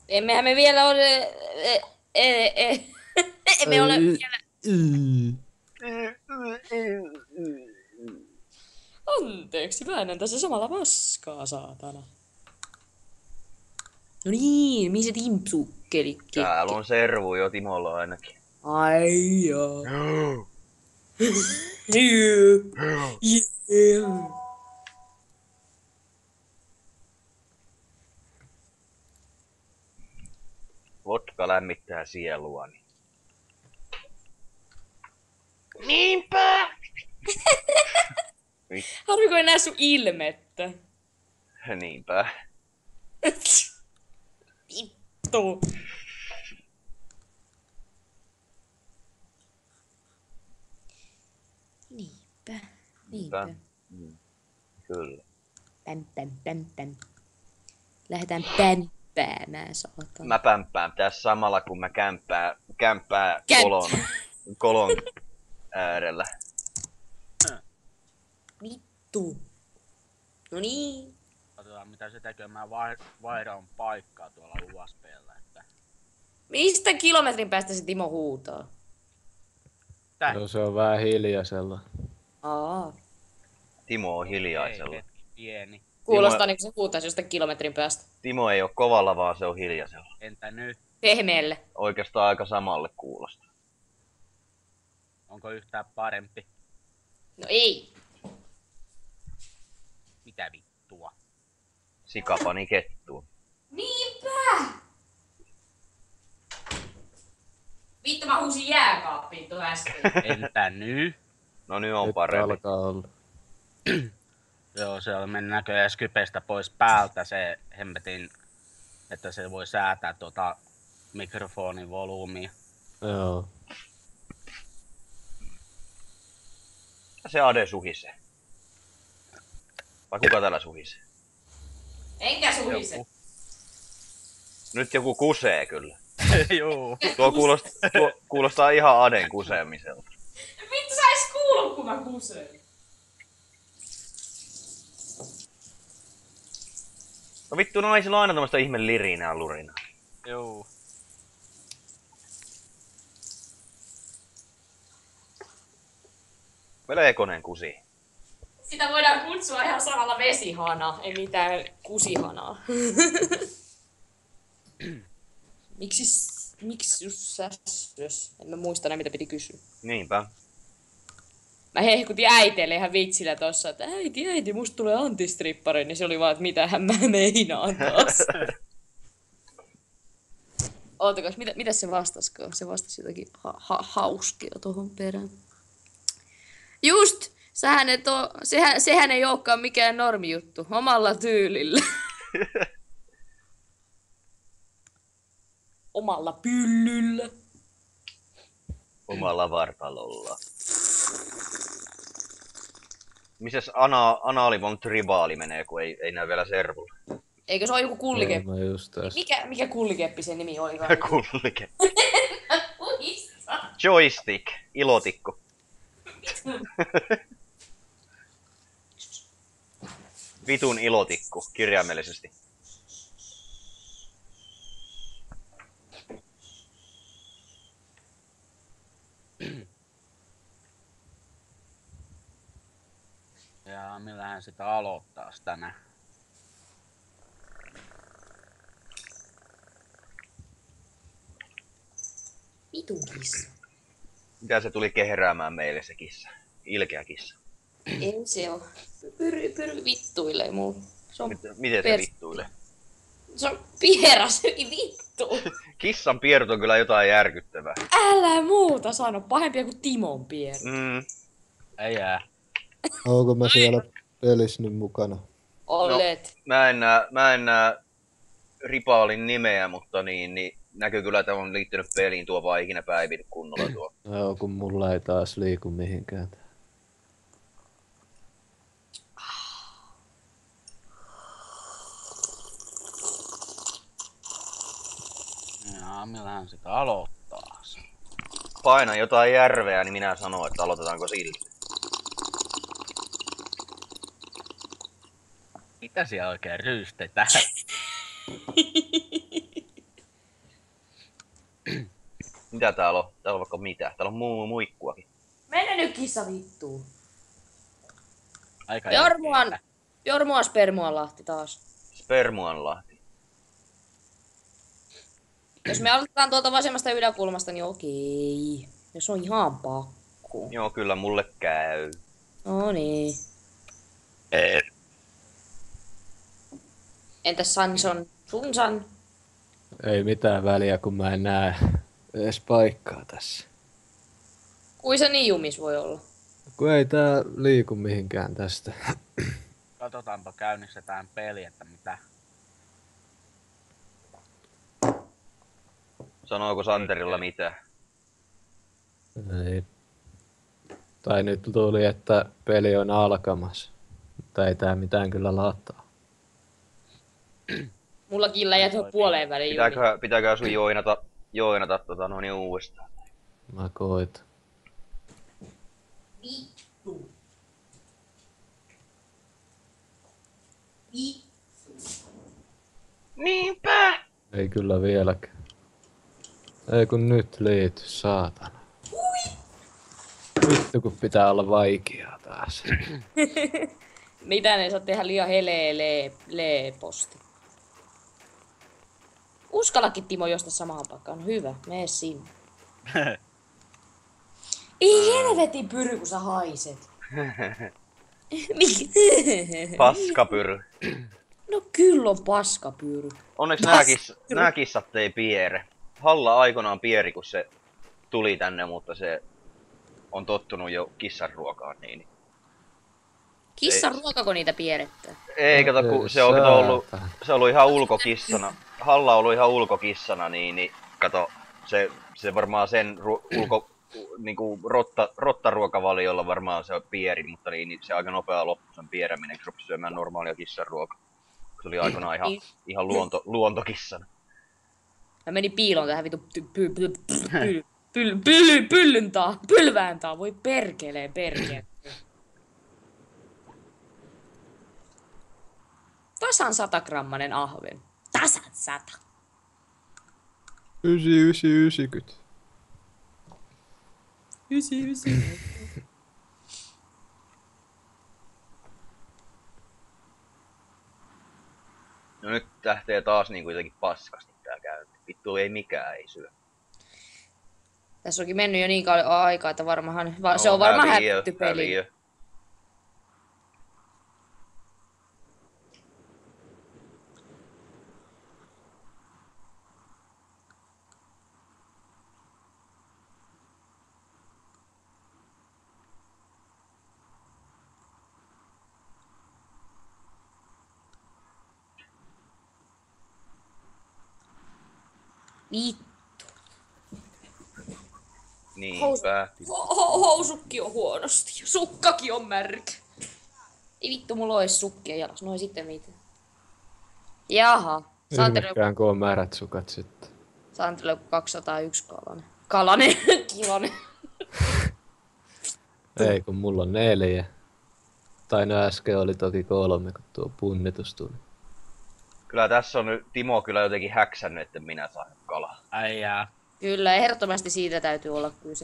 Emmehän me vielä ole... Emme ole vielä... Anteeksi, väännän tässä samalla paskaa, saatana. No niin, mihin se timpsukkeli? Täällä on servu jo Timolla ainakin. Ai joo. Yeah. Vodka lämmittää sieluani. Niinpä! Harmi kun en näe sun ilmettä. Niinpä. Vittu. Niinpä. Niinpä. Kyllä. Päm. Lähdetään pämpäämään, saatana. Mä pämppään tässä samalla kun mä kämppää kolon äärellä. Vittu. No niin. Katsotaan mitä se tekee. Mä vaihdan paikkaa tuolla USB:llä, että... Mistä kilometrin päästä se Timo huutaa? Joo, se on vähän hiljaisella. Aa. Timo on hiljaisella. Ei, pieni. Kuulostaa niin kuin se huutaisi jostain kilometrin päästä. Timo ei oo kovalla, vaan se on hiljaisella. Entä nyt? Pehmeelle. Oikeastaan aika samalle kuulostaa. Onko yhtään parempi? No ei. Mitä vittua? Sika pani kettuun. Niinpä! Vittu mä huusin jääkaappiin tuon äsken. Entä nyt? No nyt on Nyt parempi. alkaa olla. Joo, se on mennyt näköjään Skypestä pois päältä se hemmetin, että se voi säätää mikrofonin volyymia. Joo. Se Ade suhisee. Vai kuka täällä suhisee? Enkä suhise. Nyt joku kusee kyllä. Joo. Tuo kuulostaa ihan Aden kuseemiselta. Vittu sä eis kuulu kun mä kusen. No vittu naisilla on aina tämmöstä ihme lirinää lurinaa. Joo. Velekonen kusi. Sitä voidaan kutsua ihan sanalla vesihana, ei mitään kusihanaa. Miksi just sässös? En mä muista enää mitä piti kysyä. Niinpä. Mä hehkutin äiteelle ihan vitsillä tossa, että äiti, musta tulee antistrippari, niin se oli vaan, että mitähän mä meinaan taas. Ootakas, mitä se vastasko? Se vastasi jotakin hauskia tohon perään. Just! Sehän ei olekaan mikään normijuttu. Omalla tyylillä. Omalla pyllyllä. Omalla vartalolla. Mises Anaali von Tribaali menee, kun ei näy vielä servulla? Eikö se ole joku kullikeppi? Mä just tässä. Mikä kullikeppi sen nimi oli? Kullike. Muista. Joystick. Ilotikku. Vitun ilotikku, kirjaimellisesti. Ja millähän sitä aloittaa tänään? Vitun kissa. Mitä se tuli kehräämään meille se kissa? Ilkeä kissa. Ei se oo. Pyry vittuilee muu. Se on, Miten se vittuilee? se on pieras, vittu. Kissan pierut on kyllä jotain järkyttävää. Älä muuta sano, pahempia kuin Timon pieru. Ei jää. Onko mä siellä pelissä nyt mukana? Olet. Mä en näe Ripaalin nimeä, mutta niin näkyy kyllä, että on liittynyt peliin tuo vaan ikinä päivin kunnolla tuo. Joo, kun mulla ei taas liiku mihinkään. Ja millähän sitä aloittaa? Paina jotain järveä, niin minä sanon, että aloitetaanko sillä. Mitä siellä oikein ryystetään? Mitä täällä on? Täällä on vaikka mitä. Täällä on muikkuakin. Mene nyt kissa vittuun. Aika Jormuan spermuan lahti taas. Spermuanlahti. Jos me aloitetaan tuolta vasemmasta yläkulmasta, niin okei. Jos on ihan pakko. Joo, kyllä mulle käy. No niin. Entäs Sanson? Sunsan? Ei mitään väliä, kun mä en näe edes paikkaa tässä. Kui se niin jumis voi olla? Kun ei tää liiku mihinkään tästä. Katsotaanpa, käynnistetään peli, että mitä. Sanooko Santerilla mitään? Ei. Tai nyt tuli, että peli on alkamassa. Mutta ei tää mitään kyllä lataa. Mullakin läjät on puoleen väliin jumi. Pitääkö sun joinata uudestaan? Mä koitan. Vittu. Niinpä! Ei kyllä vieläkään. Ei kun nyt liity, saatana. Vittu kun pitää olla vaikeaa taas. Mitä ne saa tehdä liian leeposti? Uskallakin Timo josta samaan paikkaan. Hyvä, mene sinne. Ei helvetin pyry, kun sä haiset. Paskapyry. No kyllä on paskapyry. Onneksi nää kissat ei piere. Halla aikoinaan pieri, kun se tuli tänne, mutta se on tottunut jo kissan ruokaan. Niin. Kissan ruokako niitä pierettää? Ei, kato, kun se on ollut ihan ulkokissana. Halla on ollut ihan ulkokissana, niin kato, se varmaan sen niinku rottaruokavaliolla varmaan se pieri, mutta niin se aika nopea loppu sen pieräminen, kun rupesi syömään normaalia kissan ruokaa. Se oli aikanaan ihan luontokissana. Mä menin piiloon tähän vitu pylvään taa, voi perkeleen. Tasan 100-grammanen ahven. Tasan 100. 90. 99. No nyt lähtee taas niinku jotenkin paskasti tää käynti. Vittu ei mikään ei syö. Tässä onkin mennyt jo niin kauan aikaa, että se on varmaan hävitty peli. Häviö. Vittu. Niinpä. Housukki on huonosti. Sukkakin on märkä. Ei vittu, mulla ois sukkia jalas. No ei sitten mitään. Jaha. Ilmekään kun on märät sukat sitten. Santeri on 201 kalanen. Kilonen. Ei kun mulla on 4. Tai no äsken oli toki 3, kun tuo punnitus tuli. Kyllä tässä on nyt Timo kyllä jotenkin häksännyt, että minä saan kalaa. Äijää. Kyllä, ehdottomasti siitä täytyy olla kyse.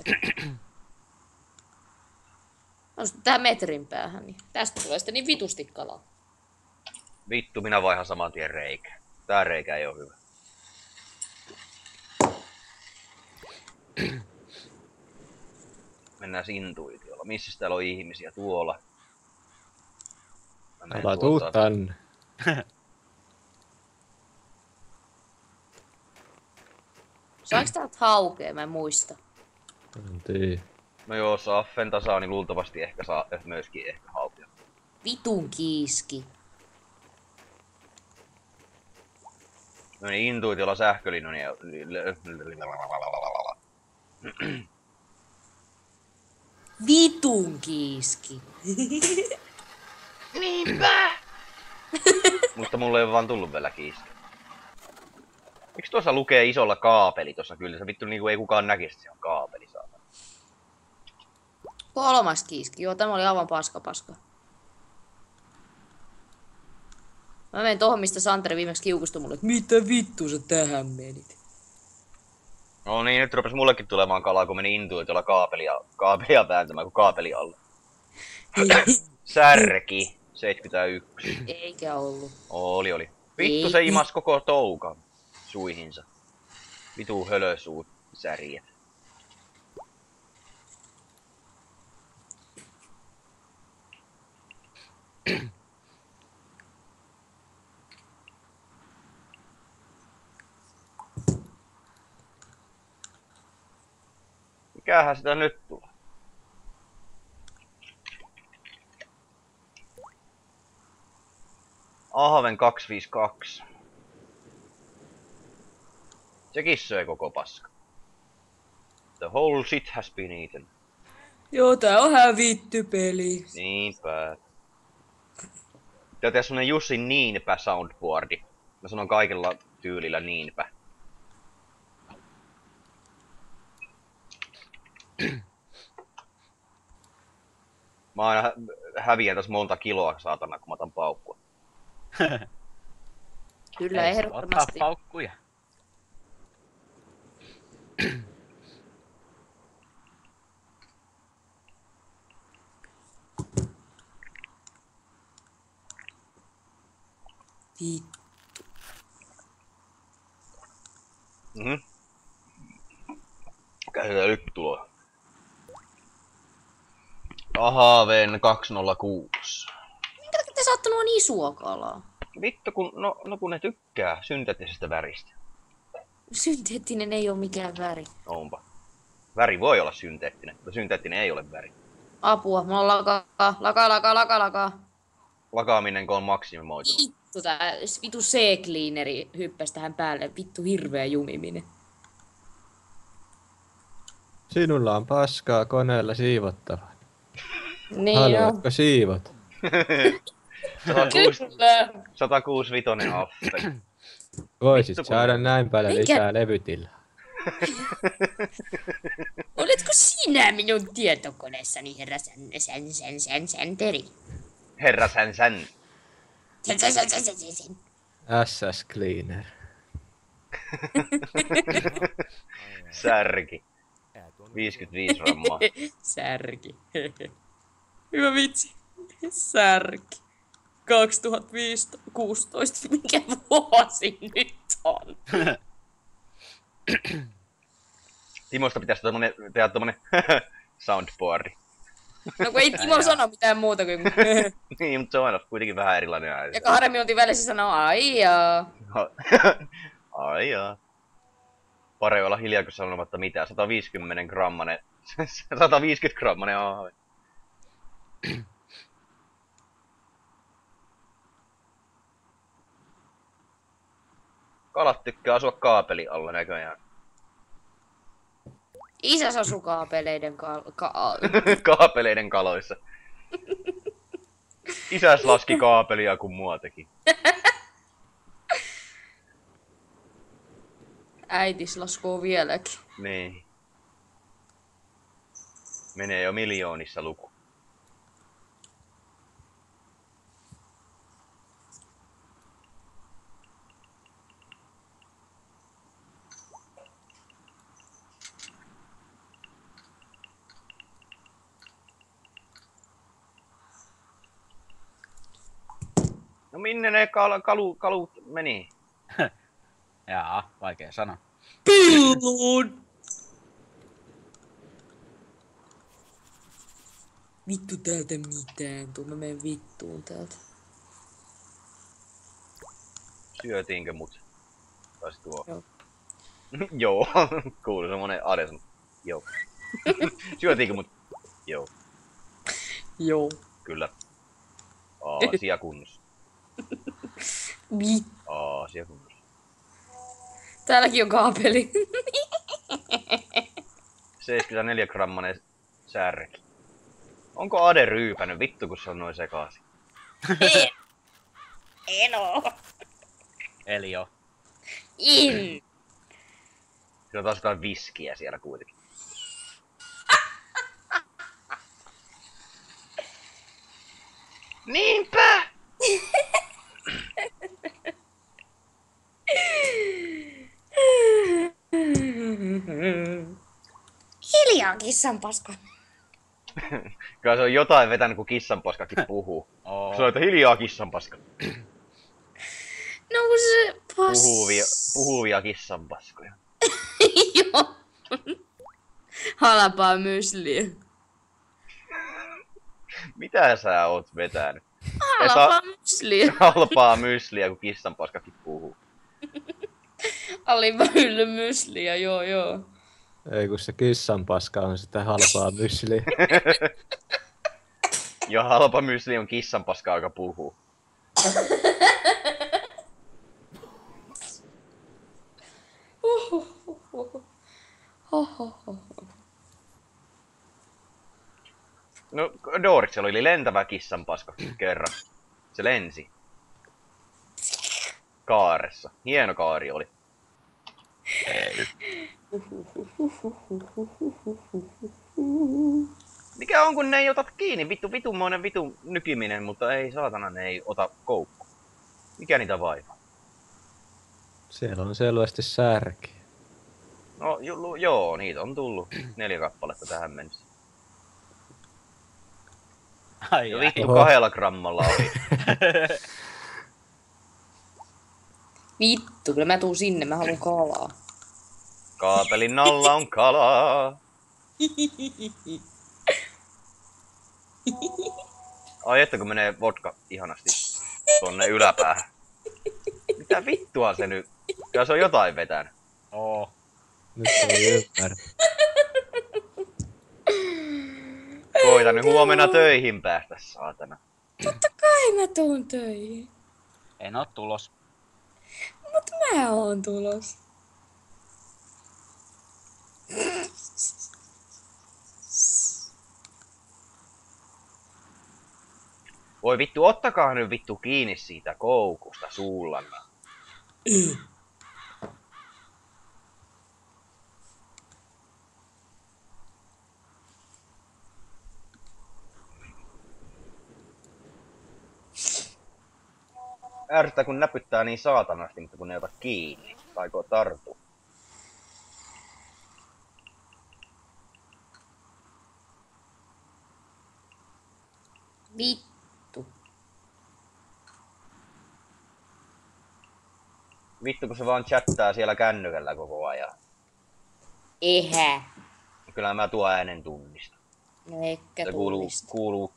No sitten tähän metrin päähän, niin tästä tulee sitten niin vitusti kalaa. Vittu, minä vaihan saman tien reikä. Tää reikä ei oo hyvä. Mennään intuitiolla. Missä täällä on ihmisiä? Tuolla. Älä tuu tänne. Saanko täältä haukea? Mä en muista. En tiedä. No joo, Saffen tasaa, niin luultavasti ehkä saa myöskin ehkä haukea. Vitun kiiski. No niin, intuitiolla sähkölinnon ja... Vitun kiiski. Niinpä! Mutta mulle ei oo vaan tullut vielä kiiski. Miksi tuossa lukee isolla kaapeli tuossa kyllä? Se vittu niinku ei kukaan näkisi, että se on kaapeli, saatana. 3. kiiski. Joo, tämä oli aivan paska. Mä menen tohon, mistä Santeri viimeksi kiukustui mulle, että mitä vittu sä tähän menit? No niin, nyt rupes mullekin tulemaan kalaa, kun meni intuitiolla kaapelia vääntämään kuin kaapeli alla. Särki, 71. Eikä ollut. Oli. Vittu se imas koko toukan suihinsa. Vitu hölösuut särjet. Mikähän sitä nyt tulee? Ahven 252. Sekin söi koko paska. The whole shit has been eaten. Joo, tää on hävitty peli. Niinpä. Pitää tehdä semmonen Jussi Niinpä soundboardi. Mä sanon kaikilla tyylillä niinpä. Mä aina häviän tässä monta kiloa saatana, kun mä otan paukkua. Kyllä, Ei saa ehdottomasti. ottaa paukkuja. Vittu. Mikä se nyt tulee? Ahaven 206. Minkä takia te saatte noin isoa kalaa? Vittu kun ne tykkää synteettisestä väristä. Synteettinen ei oo mikään väri. Onpa. Väri voi olla synteettinen, mutta synteettinen ei ole väri. Apua, mulla on lakaa. Lakaaminen kun on maksimimoitu. Vittu, tää vitu C-cleaneri hyppäs tähän päälle. Vittu hirveä jumiminen. Sinulla on paskaa koneella siivottava. Niin Haluatko siivot? 106 vitonen affe. Voisit Vittu, kun saada ne- näin paljon Minkä- lisää levytilaa. Oletko sinä minun tietokoneessani, herra sänteri? Herra sän. Sän. SS Cleaner. Särki. 55 rammaa. Särki. Hyvä vitsi. Särki. 2016. Mikä vuosi nyt on? Timosta pitäisi tehdä tommonen soundboardi. No kun ei Timo sano mitään muuta kuin... Niin, mutta se on aina kuitenkin vähän erilainen ääni. Ja 2 minuutin välissä sanoo aijaa. Ai jaa. Parempi olla hiljaa, kun sanomatta mitään. 150 grammanen. 150 grammanen ahve. Kalat tykkää asua kaapeli alla näköjään. Isäs asuu kaapeleiden Kaapeleiden kaloissa. Isäs laski kaapelia, kun mua teki. Äitis laskoo vieläkin. Niin. Menee jo miljoonissa luku. No minne ne kalut meni? Jaa, vaikea sanoa. Pilluun! Vittu täältä mitään. Tuu mä menen vittuun täältä. Syötiinkö mut? Taisi tuo. Joo. Joo, kuuluu semmonen adesan. Joo. Syötiinkö mut? Joo, Joo. kyllä. Asia kunnossa. Asia kunnossa. Täälläkin on kaapeli. 74 grammanen särki. Onko Ade ryypänyt? Vittu kun se on noin sekaisin. En oo. Eli jo. In. Siinä on taas jotain viskiä siellä kuitenkin. Niinpä! Hiljaa, kissan paska. Kyllä se on jotain vetänyt, kun kissanpaskakin puhuu. Oo. Se on, että hiljaa kissanpaska. No kun se Puhuvia kissanpaskoja. Joo. Halpaa mysliä. Mitä sä oot vetänyt? Halpaa mysliä. Halpaa mysliä, kun kissanpaskakin puhuu. Aliva hylly mysliä, joo. Ei kun se kissan paska on sitä halpaa mysliä. Ja halpa mysli on kissanpaska, joka puhuu. No, Doriksella oli lentävä kissanpaska kerran. Se lensi. Kaaressa. Hieno kaari oli. Mikä on, kun ne ei ota kiinni? Vitummoinen vitu nykiminen, mutta ei saatana, ne ei ota koukku. Mikä niitä vaivaa? Siellä on selvästi särki. No joo, niitä on tullut 4 kappaletta tähän mennessä. Ai Jo ai. vittu Oho. 2 grammalla oli. Vittu, kyllä mä tuun sinne, mä haluan kalaa. Kaapelin alla on kalaa. Ai että kun menee vodka ihanasti tonne yläpäähän. Mitä vittua se nyt? Kyllä se on jotain vetänyt. Oo. Nyt ei ymmärrä. Koitan nyt huomenna töihin päästä, saatana. Totta kai mä tuun töihin. En oo tulos. Mut mä oon tulos. Voi vittu, ottakaa nyt vittu kiinni siitä koukusta suullanne. Ärsyttää kun näpyttää niin saatanasti, mutta kun ne ei ota kiinni. Taikoo tartu. Vittu. Vittu kun se vaan chattaa siellä kännykällä koko ajan. Ehä. Kyllä mä tuo äänen tunnistan. No eikä Se kuuluu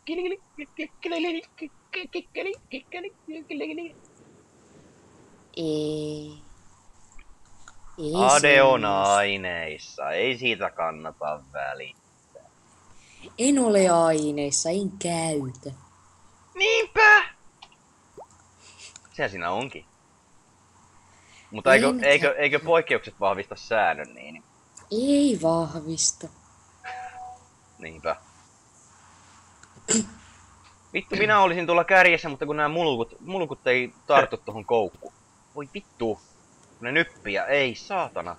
Ei. Ei Ade on semmoista. aineissa, ei siitä kannata välittää. En ole aineissa, en käytä. Niinpä! Sehän siinä onkin. Mutta eikö poikkeukset vahvista säännön niin? Ei vahvista. Niinpä. Vittu, minä olisin tuolla kärjessä, mutta kun nämä mulkut ei tartu tuohon koukkuun. Voi vittu. Ne nyppiä, ei saatana.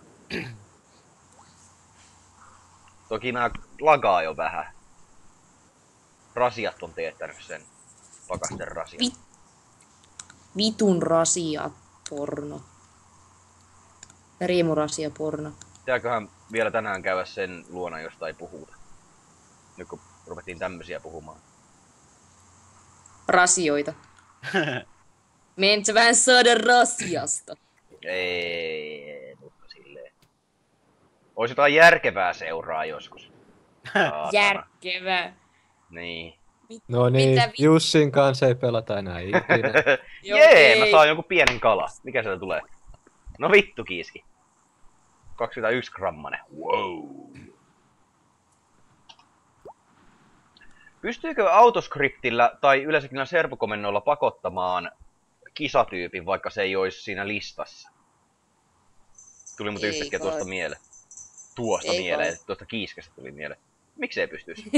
Toki nää lagaa jo vähän. Rasiat on teettänyt sen. Pakasten rasiat. Vitun rasia porno. Riemurasia porno. Pitääköhän vielä tänään käydä sen luona, josta ei puhuta. Nyt kun ruvettiin tämmösiä puhumaan. Rasioita. Menet vähän saada rasiasta. Ei, mutta silleen. Ois jotain järkevää seuraa joskus. Saatana. Järkevää. Niin. No niin, Mitä Jussin kanssa ei pelata enää ikinä. Joo, Jee, ei. mä saan jonkun pienen kala. Mikä sieltä tulee? No vittu kiiski. 21 grammanen. Wow. Pystyykö autoskriptillä tai yleensäkin servokomennoilla pakottamaan kisatyypin, vaikka se ei olisi siinä listassa? Tuli muuten Ei yhtäkkiä kai. tuosta mieleen. Tuosta Ei mieleen, kai. tuosta kiiskestä tuli mieleen. Miksi ei pystyisi?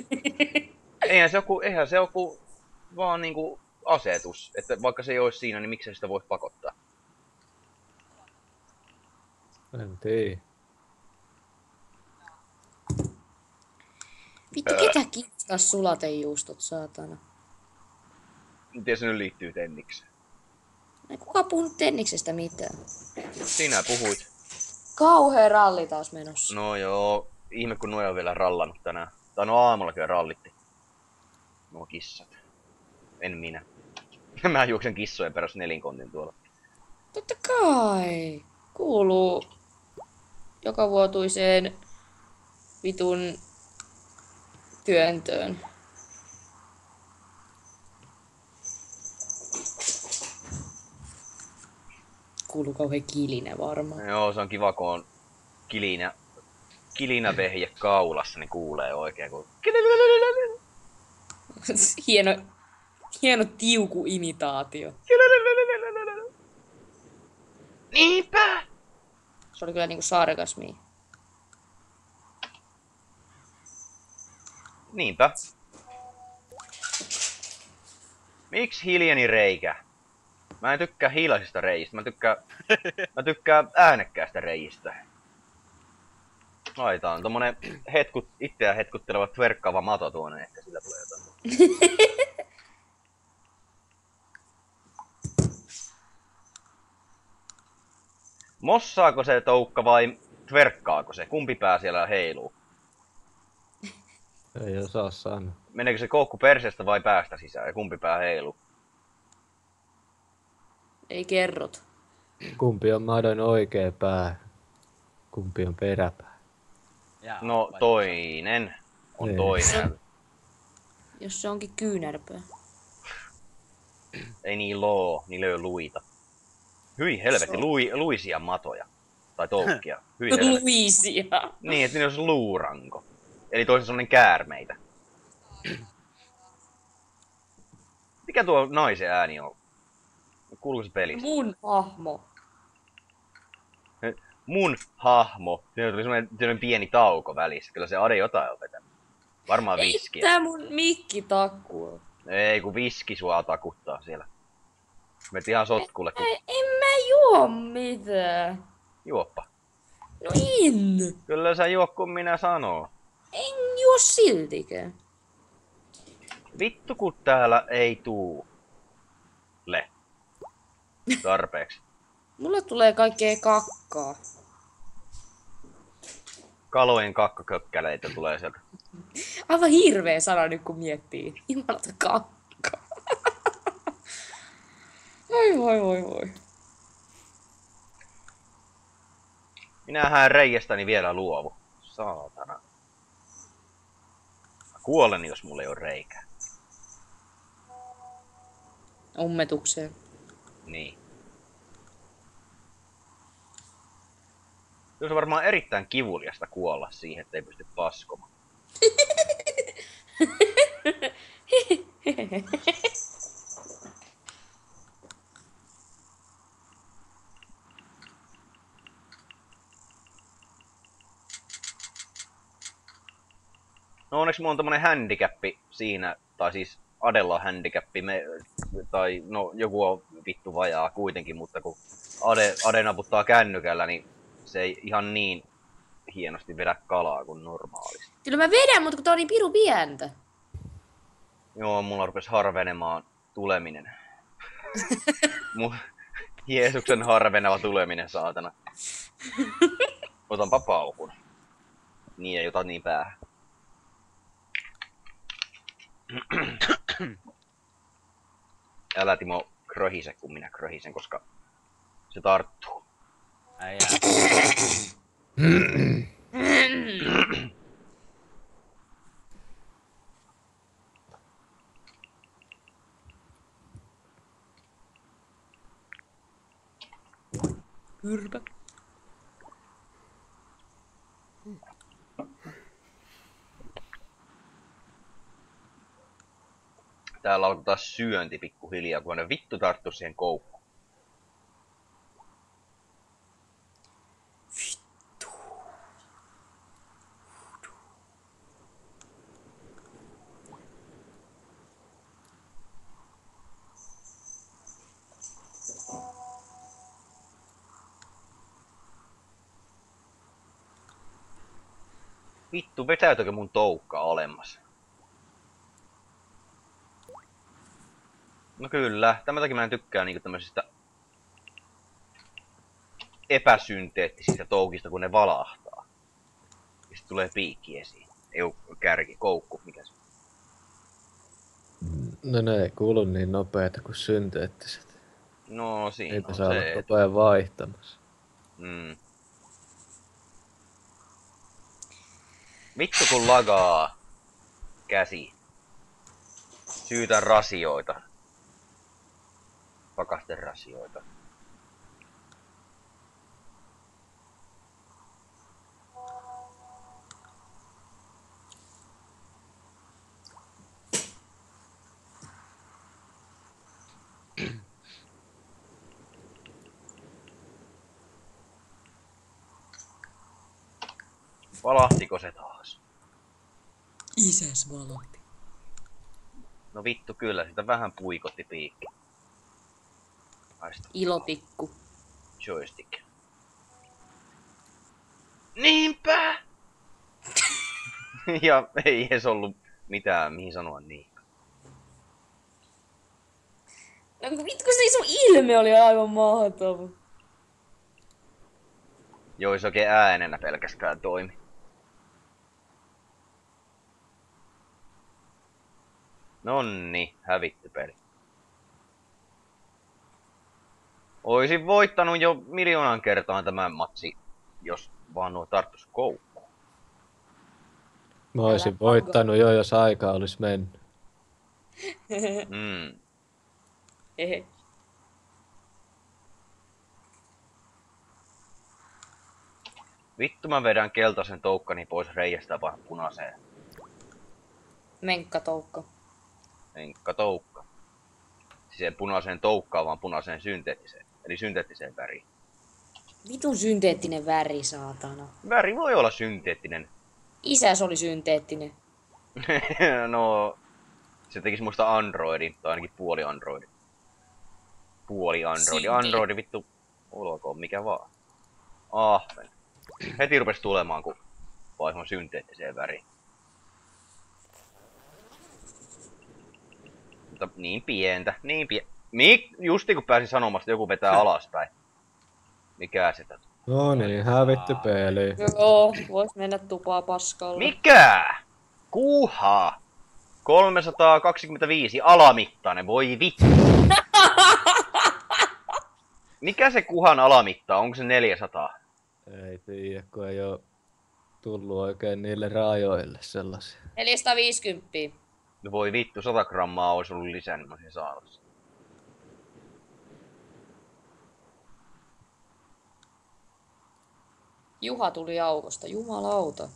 eihän se joku vaan niinku asetus, että vaikka se ei olisi siinä, niin miksei sitä voi pakottaa? En tiedä. Vittu, ketä kiinnostaa sulatejuustot, saatana? Miten se nyt liittyy tennikseen? Ei kukaan puhunut tenniksestä mitään. Sinä puhuit. Kauhea ralli taas menossa. No joo, ihme kun nuo on vielä rallannut tänään. Tai no aamullakin rallitti. Nuo kissat. En minä. Mä juoksen kissojen perässä nelinkontin tuolla. Totta kai. Kuuluu joka vuotuiseen vitun työntöön. Kuuluu kauhean kilinä varmaan. Joo, se on kiva kun on kilinä vehje kaulassa, niin kuulee oikein kun... Hieno tiuku-imitaatio. Niinpä! Se oli kyllä niinku sarkasmia. Niinpä. Miksi hiljeni reikä? Mä en tykkää hiljaisista reijistä, mä tykkään äänekkäästä reijistä. Laitaan tommonen itseään hetkutteleva tverkkaava mato tuonne, ehkä sillä tulee jotain. Mossaako se toukka vai tverkkaako se? Kumpi pää siellä heiluu? Ei osaa sanoa. Meneekö se koukku perseestä vai päästä sisään ja kumpi pää heiluu? Ei kerrot. Kumpi on madon oikea pää? Kumpi on peräpää? Jaa, No vai- toinen on Ei. toinen. Jos se onkin kyynärpää. Ei niin löö luita. Hyi helvetti, luisia matoja. Tai toukkia. Hyi helvetti. Luisia. Niin, että niillä olisi luuranko. Eli toisin sanoen käärmeitä. Mikä tuo naisen ääni on? Kuuluuko se pelissä? Mun hahmo. Mun hahmo. Siinä tuli semmonen pieni tauko välissä. Kyllä se Ade jotain on vetänyt. Varmaan Ei viskiä. tää mun mikki takkuu. Ei, kun viski sua takuttaa siellä. Menet ihan sotkulle, kun En mä juo mitään. juoppa. No en. Kyllä sä juo, kun minä sanoo. En juo siltikään. Vittu, kun täällä ei le. Tarpeeksi. Mulle tulee kaikkea kakkaa. Kalojen kakkakökkäleitä tulee sieltä. Aivan hirveä sana nyt kun miettii. Jumalata kakka. Voi. Minähän reiästäni vielä luovu. Saatana. Mä kuolen, jos mulla ei ole reikää. Ummetukseen. Niin. Se on varmaan erittäin kivuliasta kuolla siihen, ettei pysty paskomaan. No onneksi mulla on tommonen handicappi siinä, tai siis Adella on handicappi, tai no joku on vittu vajaa kuitenkin, mutta kun Ade naputtaa kännykällä, niin se ei ihan niin hienosti vedä kalaa kuin normaalisti. Kyllä mä vedän, mutta kun tää on niin piru pientä. Joo, mulla rupes harvenemaan tuleminen. Jeesuksen harveneva tuleminen, saatana. Otanpa paukun. Niin ei ota niin päähän. Älä Timo kröhise, kun minä kröhisen, koska se tarttuu. Äijä. Kyrpä. Täällä alkoi taas syönti pikkuhiljaa, kun ne vittu tarttu siihen koukkuun. Vittu, vetäytykö mun toukka alemmas? No kyllä, tämän takia mä en tykkää niinku tämmöisistä epäsynteettisistä toukista, kun ne valahtaa. Ja sit tulee piikki esiin. Kärki, koukku, mikä se on? No ne ei kuulu niin nopeeta kuin synteettiset. No siinä Niitä on saa olla se. koko ajan vaihtamassa. Mm. Vittu kun lagaa käsi. Syytän rasioita. Pakasten rasioita. Valahtiko se taas? Isäs valahti. No vittu kyllä, sitä vähän puikotti piikki. Aista. Ilotikku. Joystick. Niinpä! Ja ei edes ollut mitään mihin sanoa niin. No vittu kun se sun ilme oli aivan mahtava. Joo, se oikein äänenä pelkästään toimi. Nonni, hävitty peli. Oisin voittanut jo 1 000 000 kertaa tämän matsi, jos vaan nuo tarttus koukkuun. Mä oisin Älä voittanut jo, jos aika olisi mennyt. Mm. Hehe. Vittu mä vedän keltaisen toukkani pois reiästä vaan punaiseen. Menkkatoukka. Enkka toukka. Siis ei punaiseen toukkaan, vaan punaiseen synteettiseen. Eli synteettiseen väriin. Vitun synteettinen väri, saatana. Väri voi olla synteettinen. Isäs oli synteettinen. No, se tekisi muista Androidin, tai ainakin puoli Androidin. Puoli Androidi. Synti. Androidi vittu, olkoon mikä vaan. Ahven. Heti rupes tulemaan, kun vaihon synteettiseen väriin. Mutta niin pientä, niin pientä. Justi kun pääsin sanomasta, joku vetää alaspäin. Mikä sitä? No niin, hävitty peli. Joo, vois mennä tupaa paskalle. Mikä? Kuha! 325 alamittainen, voi vittu. Mikä se kuhan alamitta? Onko se 400? Ei tiedä, kun ei oo tullut oikein niille rajoille sellaisia. 450. No voi vittu, 100 grammaa olisi ollut lisää, niin mä olisin saanut sen. Juha tuli aukosta, jumalauta.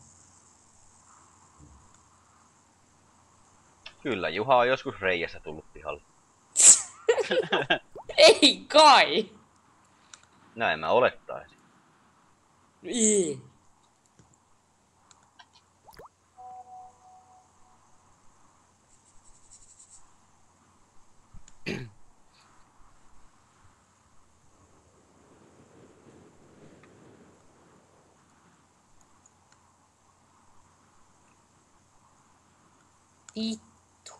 Kyllä, Juha on joskus reijästä tullut pihalle. Ei kai! Näin mä olettaisin. Ei. Vittu.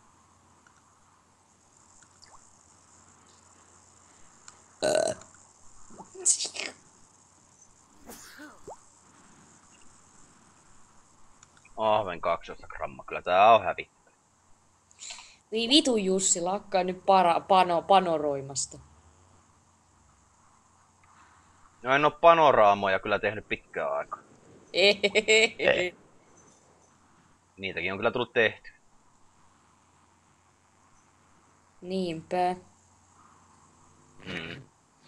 Ahven 12 grammaa, kyllä tää on hävitty. Niin vitu Jussi, lakkaa nyt panoroimasta. No en oo panoraamoja kyllä tehnyt pitkään aikaa. Ei. Niitäkin on kyllä tullut tehty. Niinpä. Mm.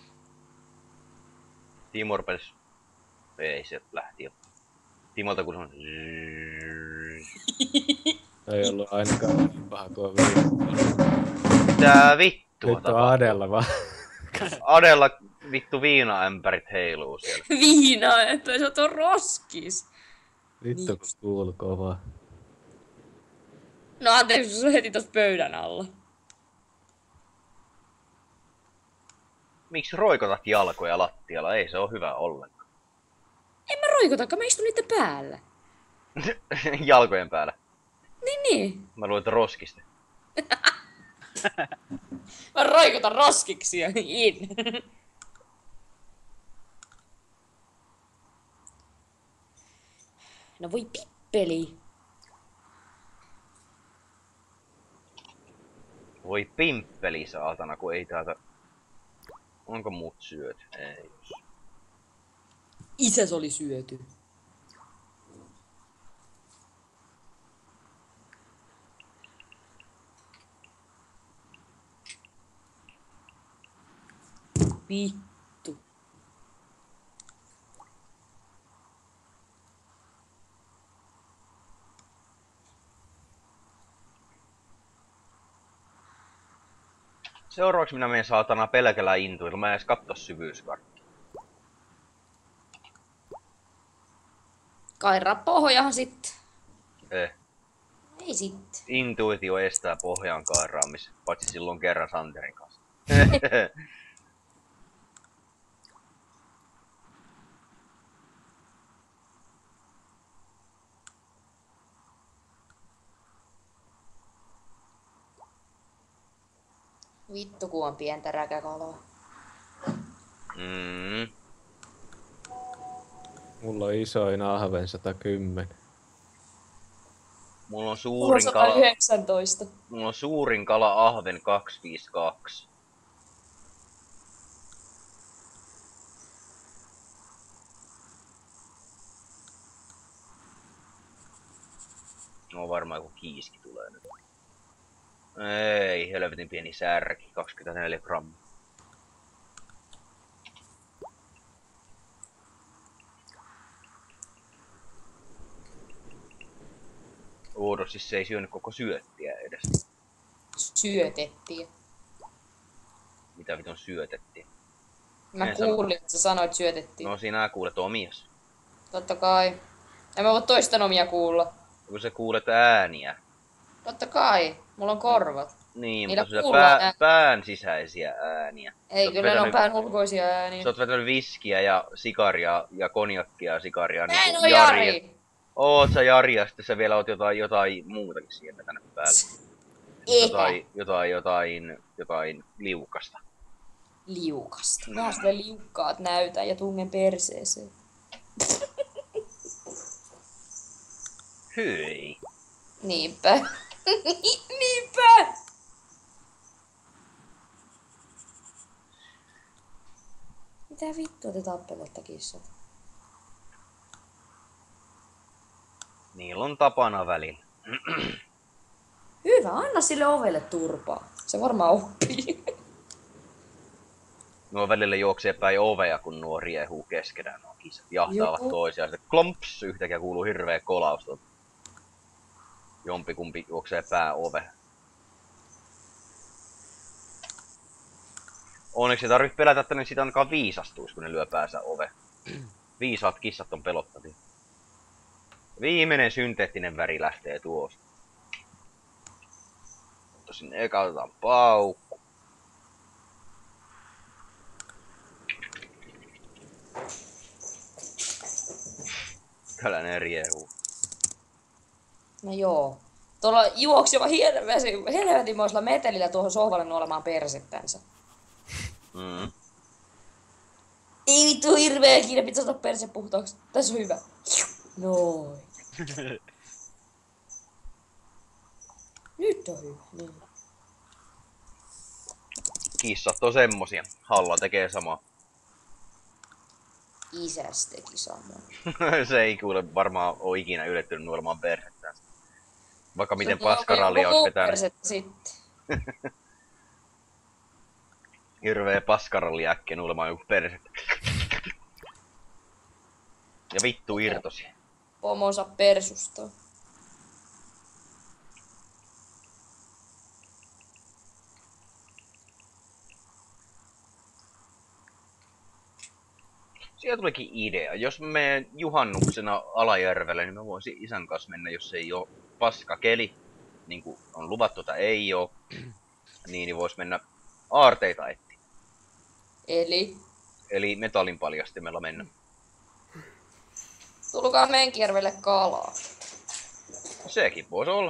Timo rupes... Ei, se lähti jo. Timolta kun se on... Ei ollut ainakaan niin paha kuin viime. Mitä vittua Nyt on Adella vaan. Adella vittu viinaämpärit heiluu siellä. Viina, että se on roskis. Vittu kun kuuluu kovaa. No anteeksi, kun se on heti tossa pöydän alla. Miksi roikotat jalkoja lattialla? Ei se oo hyvä ollenkaan. En mä roikotakaan, mä istun niiden päällä. Jalkojen päällä. Niin. Mä luulen, että roskista. Mä roikotan roskiksia. In. No voi pippeli. Voi pimppeli saatana, kun ei täältä... Onko muut syöt? Ei. Isäs oli syöty. Vittu. Seuraavaksi minä menen saatana pelkällä intuilla. Mä en edes katso syvyyskarttaa. Kairaa pohjahan sitten. Ei sitten. Intuitio estää pohjaan kairaamis, paitsi silloin kerran Santerin kanssa. Vittu kun on pientä räkäkalaa. Mulla on isoin ahven 110. Mulla on Mulla on suurin kala... 119. Mulla on suurin kala ahven 252. No varmaan joku kiiski tulee nyt. Ei, helvetin pieni särki, 24 grammaa. Siis se ei syönyt koko syöttiä edes. Syötettiin. Mitä vitun syötettiin? Mä kuulin, että sä sanoit syötettiin. No sinä kuulet omias. Totta kai. En mä voi toisten omia kuulla. Kun sä kuulet ääniä. Totta kai. Mulla on korvat. Niin, Niillä mutta sulla kuullaan pään sisäisiä ääniä. Ei, kyllä ne on pään ulkoisia ääniä. Sä oot vetänyt viskiä ja sikaria ja konjakkia ja sikaria Mä niinku en oo Jari! Oot sä Jari ja sitten sä vielä oot jotain muutakin siihen vetänyt päälle. Jotain liukasta. Liukasta. Mä sille liukkaat näytän ja tungen perseeseen. Hyi. Niinpä. Niinpä! Mitä vittua te tappelette kissat? Niillä on tapana välillä. Hyvä, anna sille ovelle turpaa. Se varmaan oppii. Nuo välillä juoksee päin ovea, kun nuo riehuu keskenään. Nuo kissat jahtaavat Joo. toisiaan. Sitten klomps, yhtäkkiä kuuluu hirveä kolaus. Jompikumpi juoksee pää ove. Onneksi ei tarvitse pelätä, että ne siitä ainakaan viisastuisi, kun ne lyö päänsä ove. Viisaat kissat on pelottavia. Viimeinen synteettinen väri lähtee tuosta. Tosin eka otetaan paukku. Tällainen riehuu. No joo. Tuolla juoksiva helvetimoisella metelillä tuohon sohvalle nuolemaan persettänsä. Ei vittu hirveä kiire, pitää saada perse puhtaaksi. Tässä on hyvä. Noin. Nyt on hyvä. Niin. Kissat on semmosia. Halla tekee samaa. Isäs teki samoin. Se ei kuule varmaan ole ikinä yllättynyt nuolemaan persettään. Vaikka miten paskarallia ois vetänyt. Persettä sitten. Hirveä paskaralli äkkiä nuolemaan joku persettä. Ja vittu irtosi. Pomonsa persusta. Siellä tulikin idea. Jos me menen juhannuksena Alajärvelle, niin mä voisin isän kanssa mennä, jos ei oo paskakeli. Niin kuin on luvattu, että ei oo. Niin vois mennä aarteita etsiä. Eli metallin paljastimella mennä. Tulkaa Menkijärvelle kalaa. Sekin voisi olla.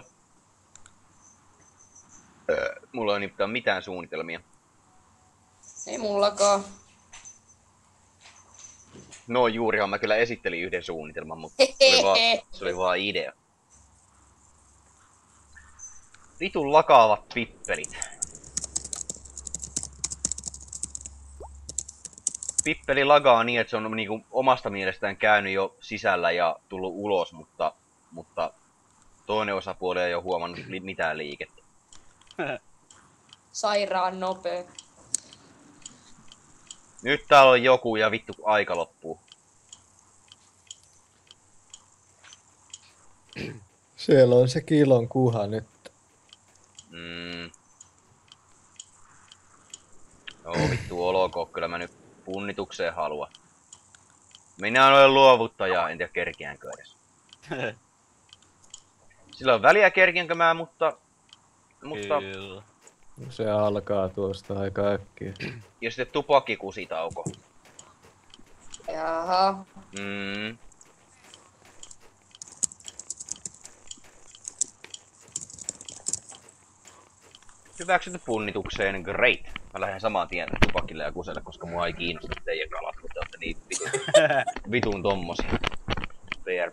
Mulla ei nimittäin mitään suunnitelmia. Ei mullakaan. No juurihan mä kyllä esittelin yhden suunnitelman, mutta se oli vaan idea. Vitun lakaavat pippelit. Pippeli lagaa niin, että se on niinku omasta mielestään käynyt jo sisällä ja tullut ulos, mutta toinen osapuoli ei ole huomannut mitään liikettä. Sairaan nopea. Nyt täällä on joku ja vittu aika loppuu. Siellä on se kilon kuha nyt. Joo vittu olkoon, kyllä mä nyt punnitukseen haluan. Minä olen luovuttaja, en tiedä kerkiäänkö edes. Sillä on väliä kerkiänkö mä, mutta... Kyllä. Se alkaa tuosta aika äkkiä. Ja sitten tupakkikusitauko. Jaha. Hyväksytty punnitukseen, great. Mä lähden samaan tien tupakille ja kuselle, koska mua ei kiinnosta teidän kalat, kun te ootte niin vitun tommosia. PRP.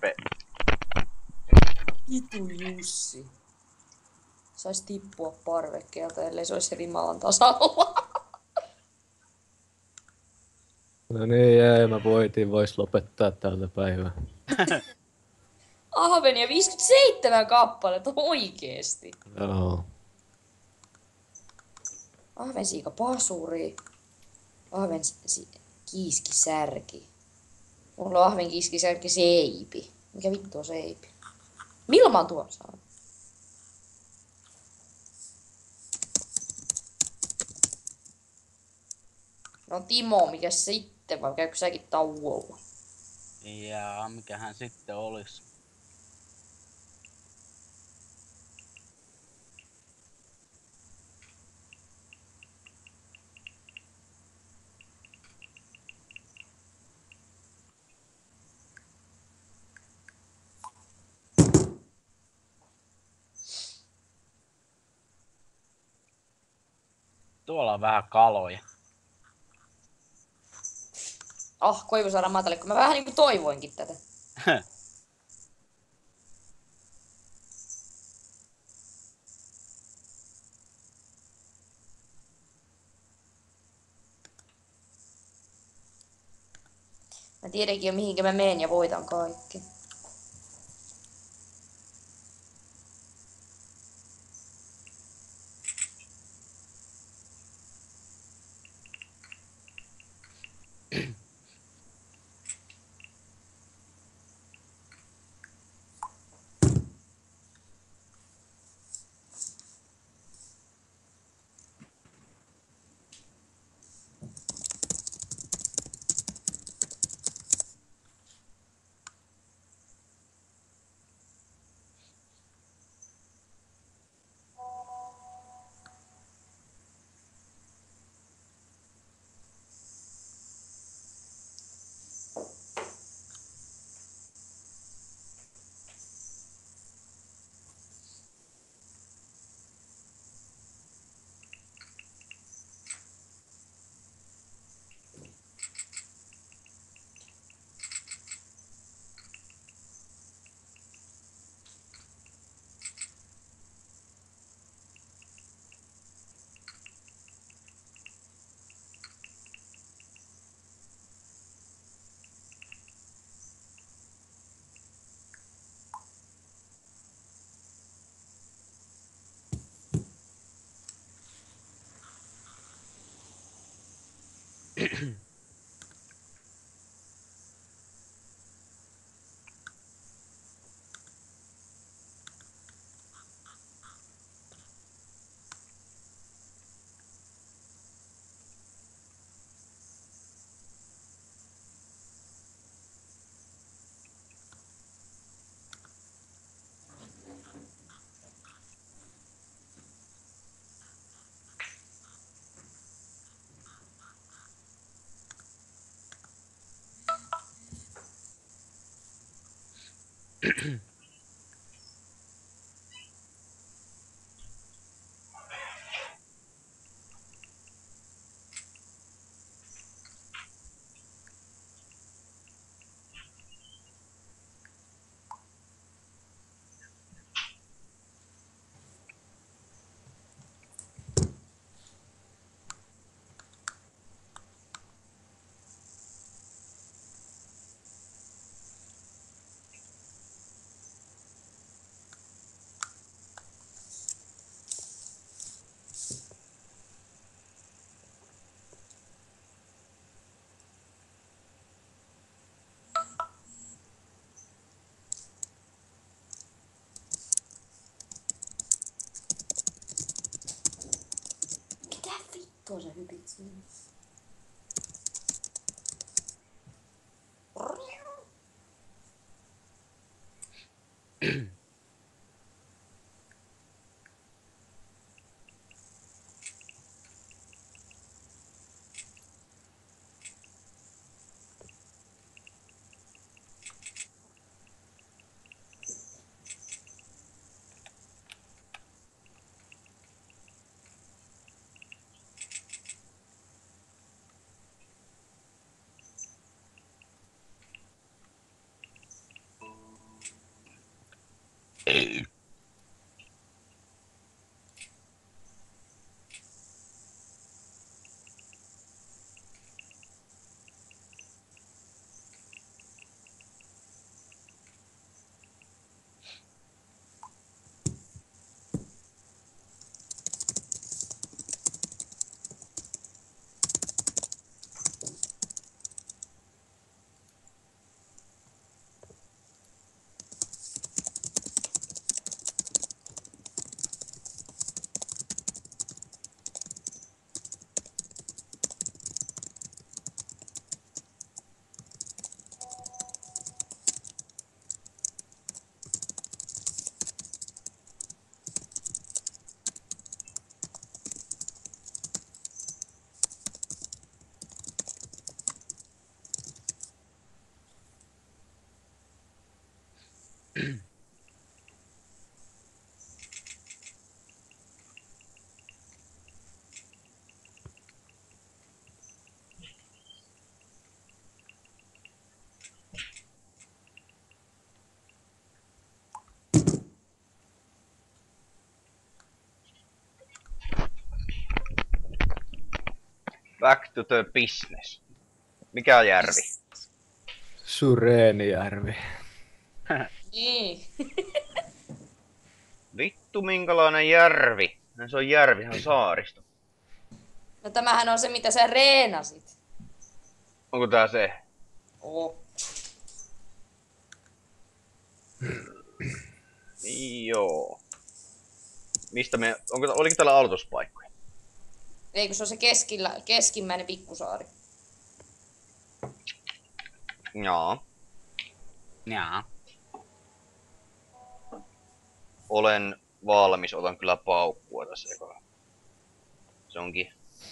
Vitu Jussi. Sais tippua parvekkeelta, ellei se olisi rimalan tasalla. No niin, jäi, mä voitin, vois lopettaa tältä päivää. Ahvenia 57 kappaletta, oikeesti. Joo. Ahvensiika pasuri. Kiiskisärki. Mulla on ahvenkiiskisärki seipi. Mikä vittu on seipi? Milloin mä oon tuon saanut? No Timo, mikä sitten, vai käykö säkin tauolla? Ja mikähän sitten olis? Tuolla on vähän kaloja. Koivusaaren matalle, kun mä vähän niinku toivoinkin tätä. Mä tiedänkin jo mihinkä mä menen ja voitan kaikki. pizza. Back to the business. Mikä on järvi? Sureenijärvi. Niin. Vittu minkälainen järvi? Se on järvihän saaristo. No tämähän on se, mitä sä reenasit. Onko tää se? Oo. Joo. Mistä oliko täällä aloituspaikkoja? Eikö se ole se keskimmäinen pikkusaari? Jaa. Jaa. Olen valmis, otan kyllä paukkua tässä ekaa. Se onkin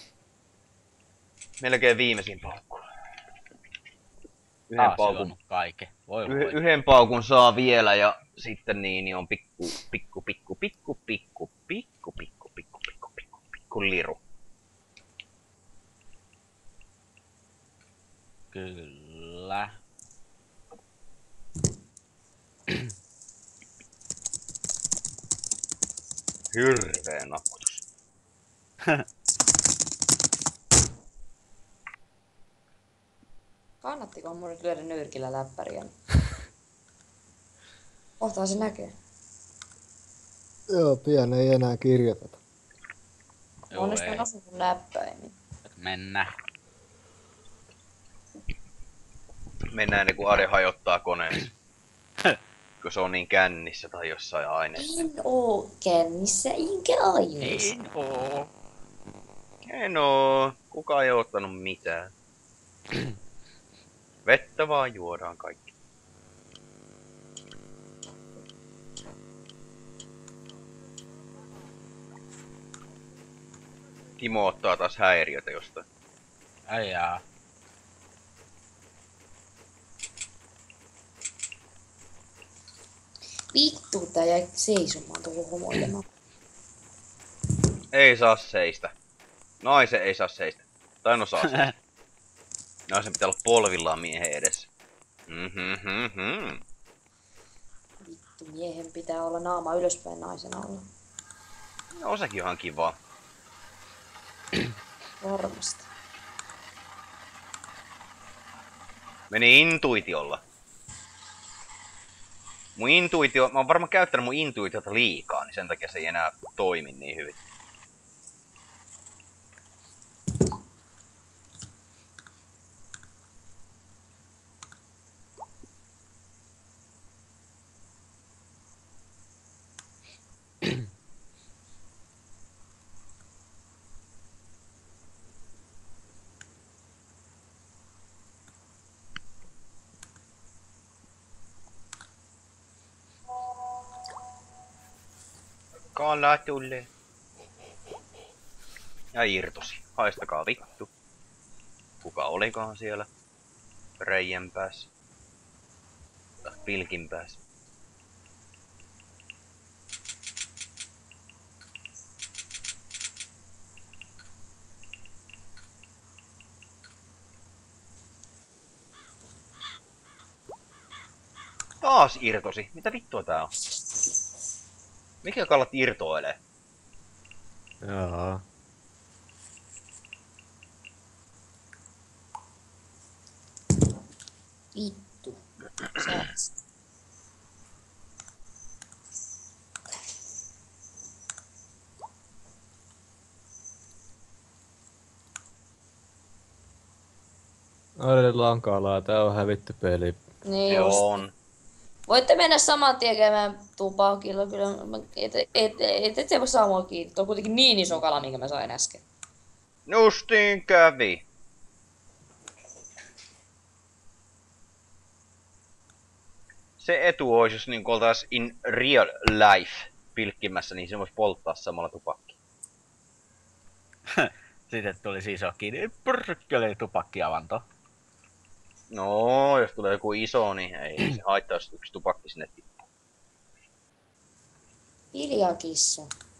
melkein viimeisin paukku. Yhden paukun saa vielä ja sitten niin on pikku liru. Kyllä. Hirveä nakkutus. Kannattiko mun nyt lyödä nyrkillä läppäriä? Kohtaa se näkee. Joo, pian ei enää kirjoiteta. Onneksi mä osun sun näppäimiin. Mennä. Mennään ennen kuin Ade hajottaa koneen. Kun se on niin kännissä tai jossain aineessa. En oo kännissä enkä aineessa. En oo. Kukaan ei oo ottanut mitään. Vettä vaan juodaan kaikki. Timo ottaa taas häiriötä jostain. Ai jaa. Vittu, tää jäi seisomaan tuohon homoilemaan. Ei saa seistä. Naisen ei saa seistä. Tai no saa seistä. Naisen pitää olla polvillaan miehen edessä. Vittu, miehen pitää olla naama ylöspäin naisen alla. No sekin on ihan kivaa. Varmasti. Meni intuitiolla. Mä oon varmaan käyttänyt mun intuitiota liikaa, niin sen takia se ei enää toimi niin hyvin. Kala tulee. Ja irtosi. Haistakaa vittu. Kuka olikaan siellä? Reijän päässä. Pilkin päässä. Taas irtosi. Mitä vittua tää on? Mikä kalat irtoilee? Jaa. Vittu. Saat. Aidellaan kalaa, tää on hävitty peli. Niin Joo just. on. Voitte mennä saman tien käymään tupakilla, kyllä et se voi saa mua kiinni. Tuo on kuitenkin niin iso kala, minkä mä sain äsken. Justiin kävi. Se etu olisi, jos niin oltais in real life pilkkimässä, niin se voisi polttaa samalla tupakki. Sitten tuli iso kiinni. Pyrkkeli tupakkiavanto. No, jos tulee joku iso, niin ei se haittaa, jos yksi tupakki sinne tippuu. Hiljaa kissa.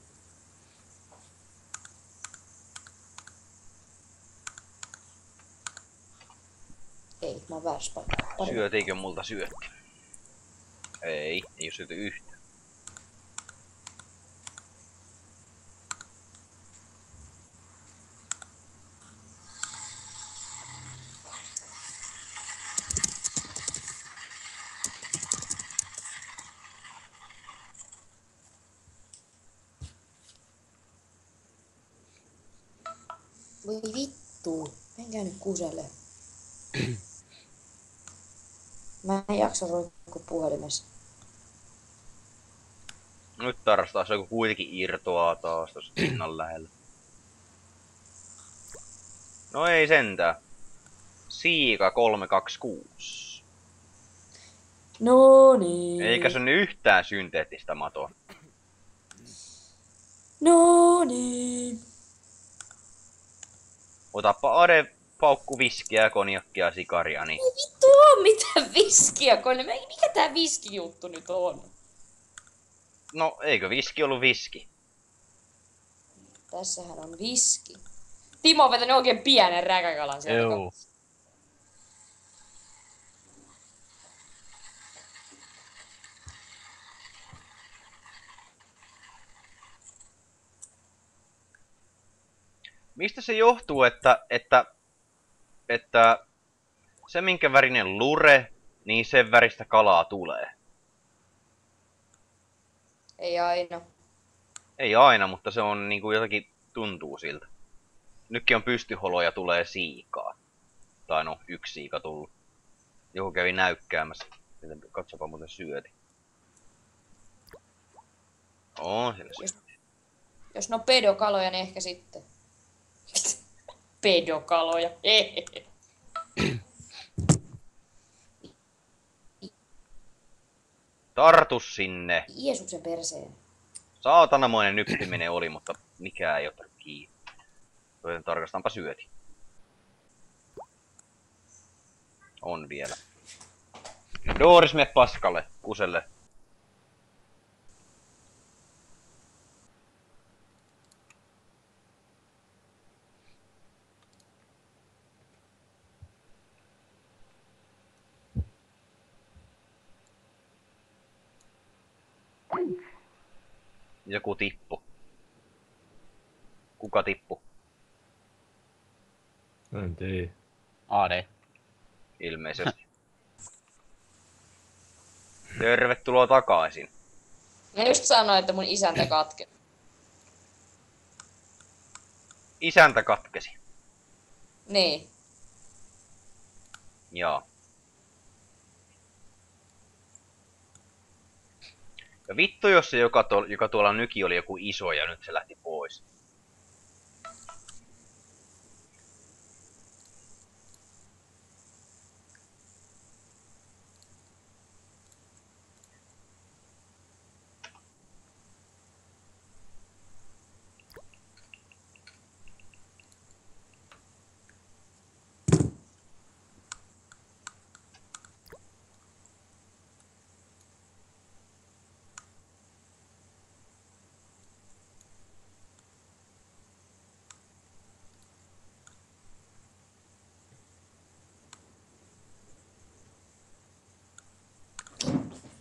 Ei, mä oon väärässä paikassa. Syötiinkö multa syötti? Ei oo syöty yhtään. Voi vittu. Menkää nyt kuselle. Mä en jaksa roikkua puhelimessa. Nyt taas joku kuitenkin irtoaa taas tossa pinnan lähellä. No ei sentään. Siika 326. No niin. Eikä se on yhtään synteettistä matoa. No niin. Otappa Ade paukku viskiä, konjakkia ja sikaria, niin Ei vittu oo mitään viskiä, Konne. Mikä tää viskijuttu nyt on? no eikö viski ollut viski? Tässähän on viski. Timo on vetänyt oikein pienen räkäkalan sieltä. Joo. Mistä se johtuu, että se minkä värinen lure, niin sen väristä kalaa tulee? Ei aina. Ei aina, mutta se on niinku jotakin tuntuu siltä. Nytkin on pystyholoja tulee siikaa. Tai no, yksi siika tullut. Joku kävi näykkäämässä. Katsopa muuten syöti. On siellä syöti. Jos ne on pedokaloja, niin ehkä sitten. Pedokaloja. Tartu sinne! Jeesuksen perseen. Saatanamoinen nyppiminen oli, mutta mikään ei ottanut kiinni. Joten tarkastaanpa syöti. On vielä. Dooris, mene paskalle, kuselle. Joku tippu. Kuka tippu? En tiedä. AD. Ilmeisesti. Tervetuloa takaisin. Mä just sanoin, että mun isäntä katke. Isäntä katkesi. Niin. Joo. Ja vittu jos se joka tuolla nyki oli joku iso ja nyt se lähti pois.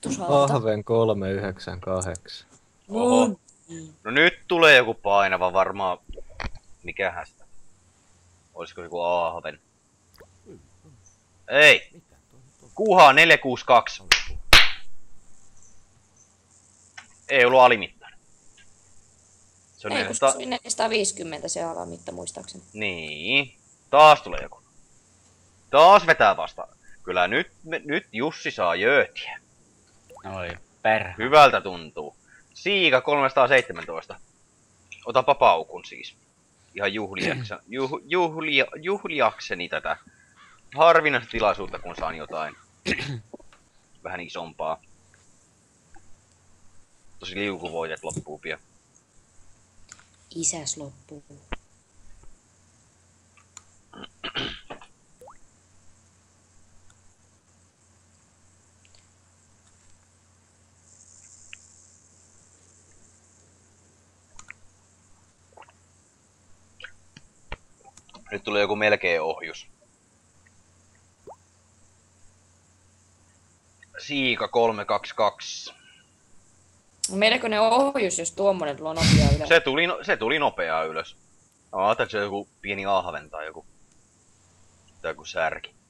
Vittusalta. Ahven 398. Oho. No nyt tulee joku painava varmaan. Mikähän sitä? Olisiko joku ahven? Ei! Kuhaa 462. Ei ollut alimittainen. Se on Ei, kun se oli 450 se alamitta muistaakseni. Niin. Taas tulee joku. Taas vetää vasta. Kyllä nyt Jussi saa jöötiä. Oi perhana. Hyvältä tuntuu. Siika 317. Otapa paukun siis. Ihan juhliakseni tätä harvinaista tilaisuutta, kun saan jotain vähän isompaa. Tosi liukuvoitet loppuu pian. Isäs loppuu. Nyt tulee joku melkein ohjus. Siika 322. Meidänkö ne ohjus, jos tuommoinen tulo nopea ylös? Se tuli nopeaa ylös. Ajattelin, että se on joku pieni ahven tai joku särki.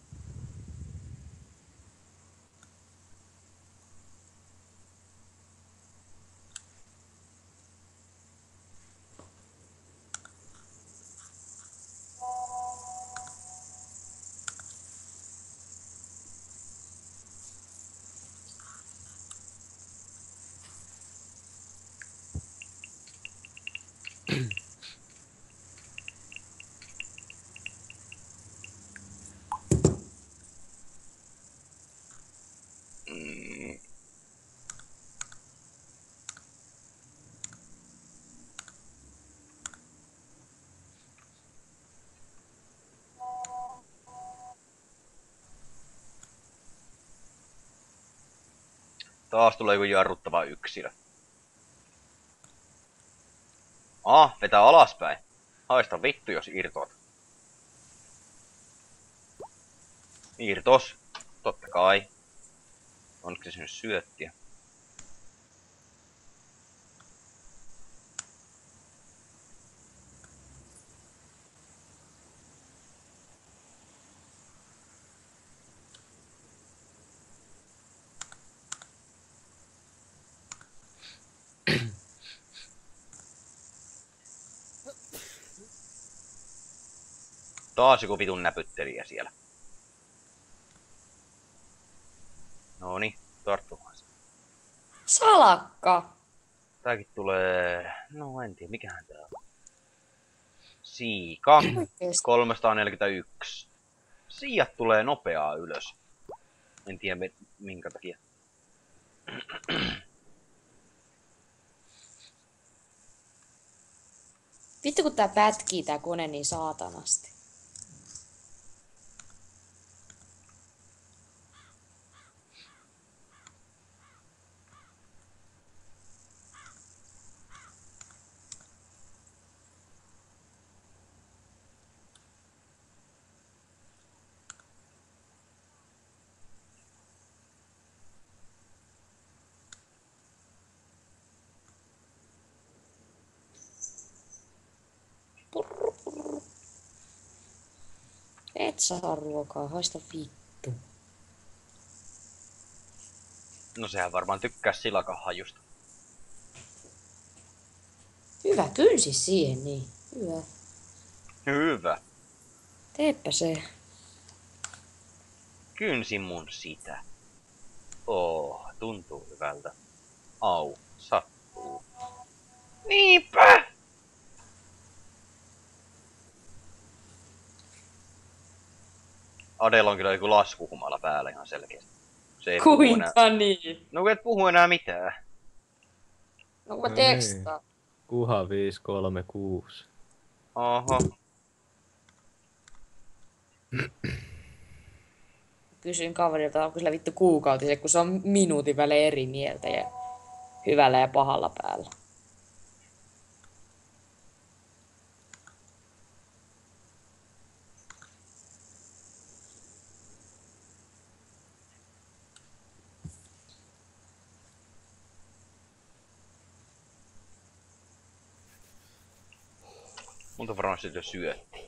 Taas tulee joku jarruttava yksilö. Vetää alaspäin. Haista vittu, jos irtoat. Irtos. Totta kai. Onko se nyt syöttiä? Taas joku vitun näpyttelijä siellä. Noni, tarttumaan se. Salakka! Tääkin tulee... No en tiedä, mikähän tää on. Siika. 341. Siijat tulee nopeaa ylös. En tiedä minkä takia. Vittu kun tää pätkii tää kone niin saatanasti. Et saa ruokaa, haista vittu. No sehän varmaan tykkää silakan hajusta. Hyvä, kynsi siihen niin. Hyvä. Hyvä. Teepä se. Kynsi mun sitä. Tuntuu hyvältä. Au, sattuu. Niinpä! Adella on kyllä joku laskuhumala päällä ihan selkeästi. Se ei puhu enää. Kuinka niin? No kun et puhu enää mitään. No kun mä tekstaan. Kuha 536. Oho. Kysyin kaverilta, onko sillä vittu kuukautisen, kun se on minuutin välein eri mieltä ja hyvällä ja pahalla päällä. Monta varmaan sit jo syötti.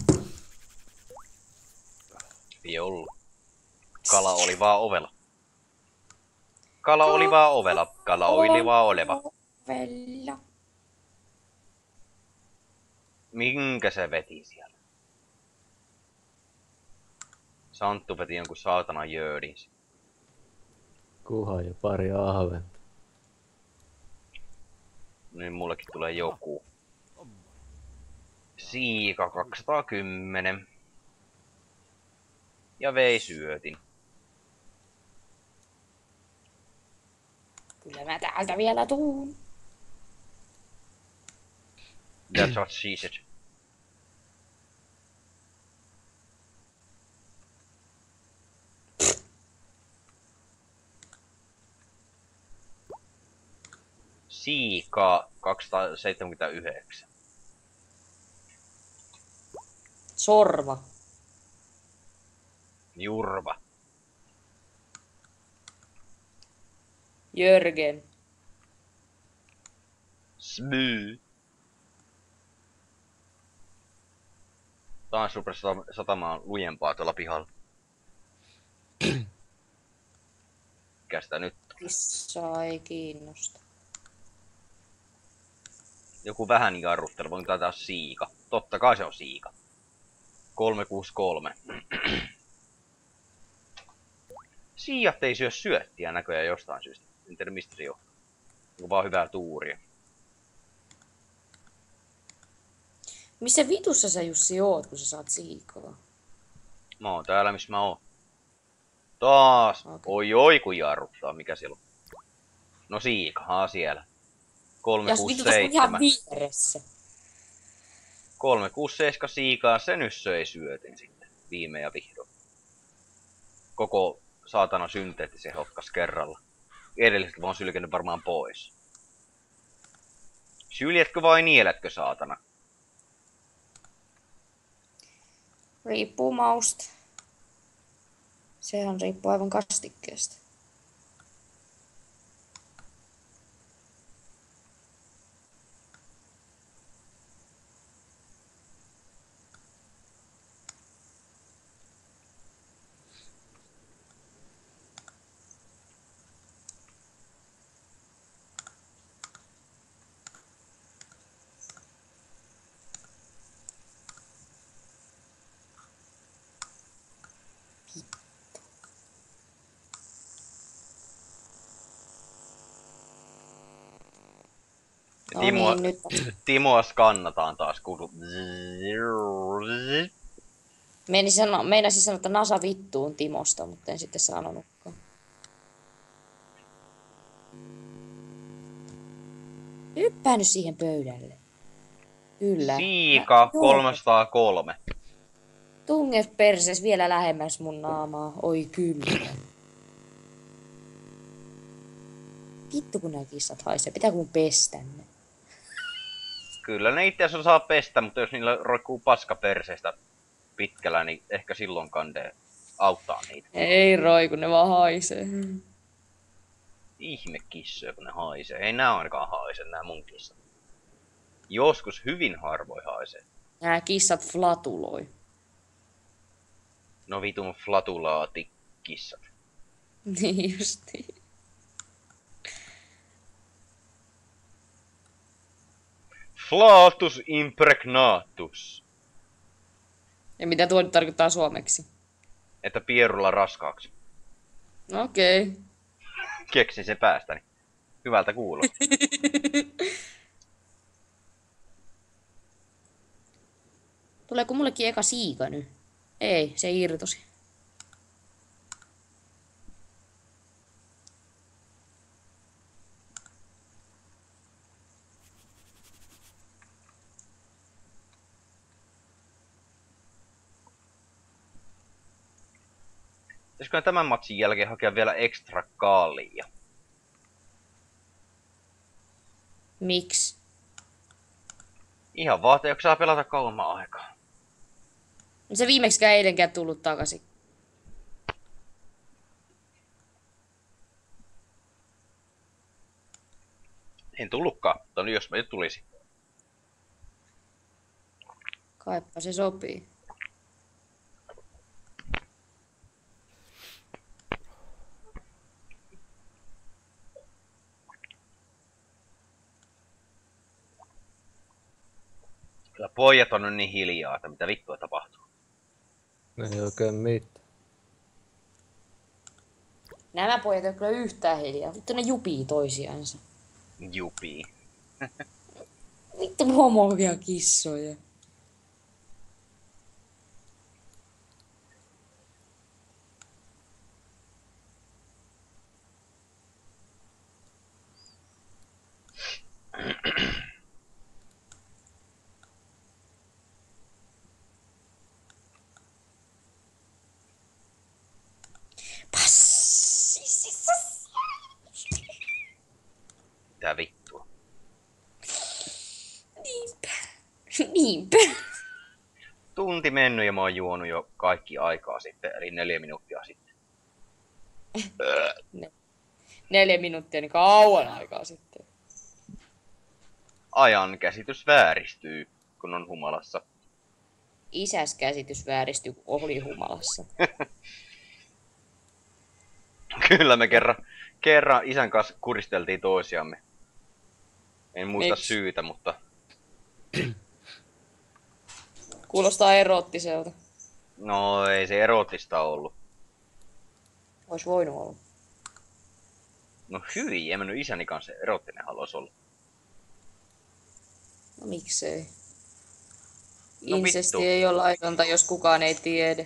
Ei ollut. Kala oli vaan ovella. Kala oli vaan ovella. Kala oli vaan oleva. Ovella. Minkä se veti siellä? Santtu veti jonkun saatana jöödin. Kuha ja pari ahventa. Niin mullekin tulee joku. Siika 210. Ja vei syötin. Kyllä mä täältä vielä tuun. That's what she said. Siika 279. Sorva. Jurva. Jörgen. Smyy. Taas rupesi satamaan lujempaa tuolla pihalla. Mikä sitä nyt? Kissa ei kiinnosta. Joku vähän jarrutteleva, onko tää taas siika? Totta kai se on siika. 363. Siijat ei syö syöttiä näköjään jostain syystä. En tiedä mistä se johtuu. Onko vaan hyvää tuuria. Missä vitussa sä Jussi oot, kun sä saat siikaa? Mä oon täällä missä mä oon. Taas! Okei. Oi kun jarruttaa, mikä siellä on? No siikahaa siellä. Ja vitu tässä on ihan 367. vieressä. 367 siikaa, se nyt söi syötin sitten. Viime ja vihdoin. Koko saatana synteettisen hokkas kerralla. Edelliset mä oon sylkenyt varmaan pois. Syljetkö vai nielätkö saatana? Riippuu mausta. Sehän riippuu aivan kastikkeesta. No Timoa, niin, nyt. Timoa skannataan taas, kuuluu. Meinasin sanoa, että Nasa vittuun Timosta, mutta en sitten sanonutkaan. Hyppää nyt siihen pöydälle. Kyllä. Siika Joo. 303. Tunge perses vielä lähemmäs mun naamaa. Oi kyllä. Vittu kun nää kissat haisee. Pitääkö mun pestä ne? Kyllä ne itse asiassa saa pestä, mutta jos niillä roikkuu paska perseestä pitkällä, niin ehkä silloin kandee auttaa niitä. Ei roiku, ne vaan haisee. Ihme kissoja, kun ne haisee. Ei nää ainakaan haise, nää mun kissat. Joskus hyvin harvoin haisee. Nää kissat flatuloi. No vitun flatulaati kissat. Niin justiin. Flatus impregnatus. Ja mitä tuo nyt tarkoittaa suomeksi? Että pierulla raskaaksi. Okei. Okay. Keksin se päästäni. Hyvältä kuulosti. Tuleeko mullekin eka siika nyt? Ei, se irtosi. Pitäisikö tämän matsin jälkeen hakea vielä extra kaalia? Miksi? Ihan vaan, että saa pelata kauemman aikaa. Se viimeksikään eilenkään tullut takaisin. En tullutkaan, mutta jos mä nyt tulisi. Kaipa se sopii. Kyllä pojat on niin hiljaa, että mitä vittua tapahtuu. Ei oikein mitään. Nämä pojat on kyllä yhtään hiljaa. Vittu ne jupii toisiansa. Jupii. Vittu homovia kissoja. Mitä vittua. Niinpä. Tunti mennyt ja mä oon juonut jo kaikki aikaa sitten, eli 4 minuuttia sitten. 4 minuuttia, niin kauan aikaa sitten. Ajan käsitys vääristyy, kun on humalassa. Isäs käsitys vääristyi, kun oli humalassa. Kyllä me kerran isän kanssa kuristeltiin toisiamme. En muista Miksi? syytä, mutta Kuulostaa eroottiselta. no ei se eroottista ollut. Ois voinut olla. No hyi, en mä nyt isäni kanssa eroottinen haluais olla. No miksei? No Insesti vittu. ei ole laitonta, jos kukaan ei tiedä.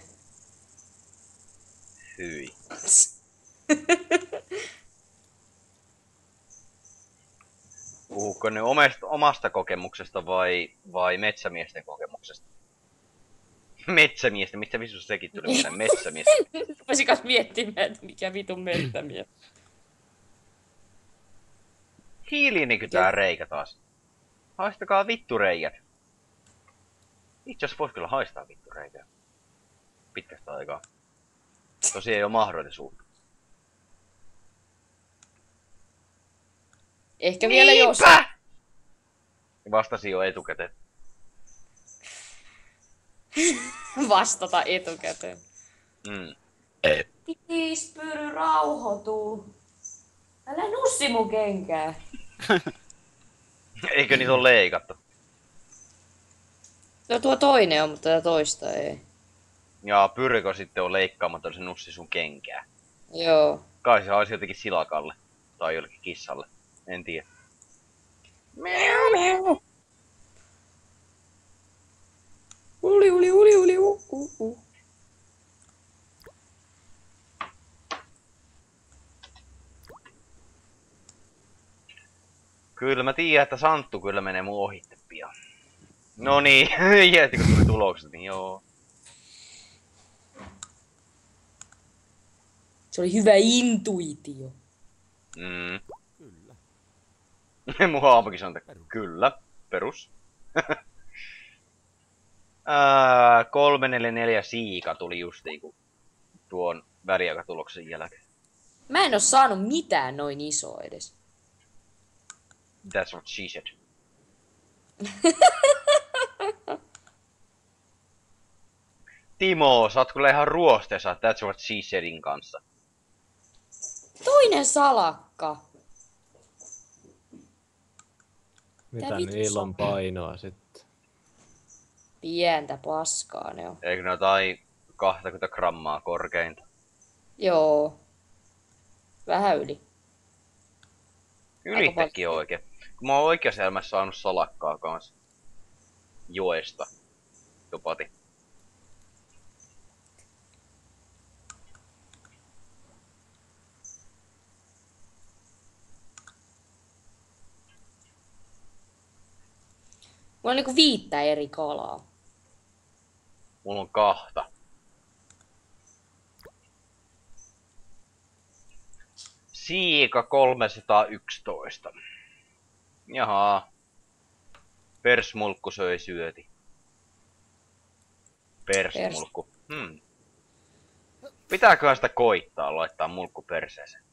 Hyi. Puhuuko ne omasta kokemuksesta vai metsämiesten kokemuksesta? Metsämiestä, mistä visussa sekin tuli mieleen? Metsämiestä. Rupesin kanssa miettimään, että mikä vitun mettämiä. Hiiliinikö tää reikä taas? Haistakaa vittu reijät. Itse asiassa vois kyllä haistaa vittu reikää. Pitkästä aikaa. Tosi ei oo mahdollisuutta. Ehkä vielä jos. Vastasin jo etukäteen. Vastata etukäteen. Mm. Tiispyry rauhoituu. Älä nussi mun kenkää. Eikö niitä ole leikattu? No tuo toinen on, mutta tätä toista ei. Ja Pyrkö sitten on leikkaamatta se nussi sun kenkää. Joo. Kai se olisi jotenkin silakalle. Tai jollekin kissalle. En tiedä. Miau, miau. Uli. Kyllä mä tiedän, että Santtu kyllä menee mun ohitte pian. No niin, jätti kun tuli tulokset, niin joo. Se oli hyvä intuitio. Mm. Mun haamokin sanoo, että kyllä, perus. 344 siika tuli justiin kun tuon väliaikatuloksen jälkeen. Mä en oo saanut mitään noin isoa edes. That's what she said. Timo, sä oot kyllä ihan ruosteessa That's what she saidin kanssa. Toinen salakka. Mitä vittu niillä on sopii? painoa sitten? Pientä paskaa ne on. Eikö ne jotain 20 grammaa korkeinta? Joo. Vähän yli. Ylittekin oikein. Kun mä oon oikeassa elämässä saanut salakkaa kanssa. Joesta. Jopati. Mulla on niinku 5 eri kalaa. Mulla on 2. Siika 311. Jaha. Persmulkku söi syöti. Persmulkku. Pitääköhän sitä koittaa laittaa mulkku perseeseen?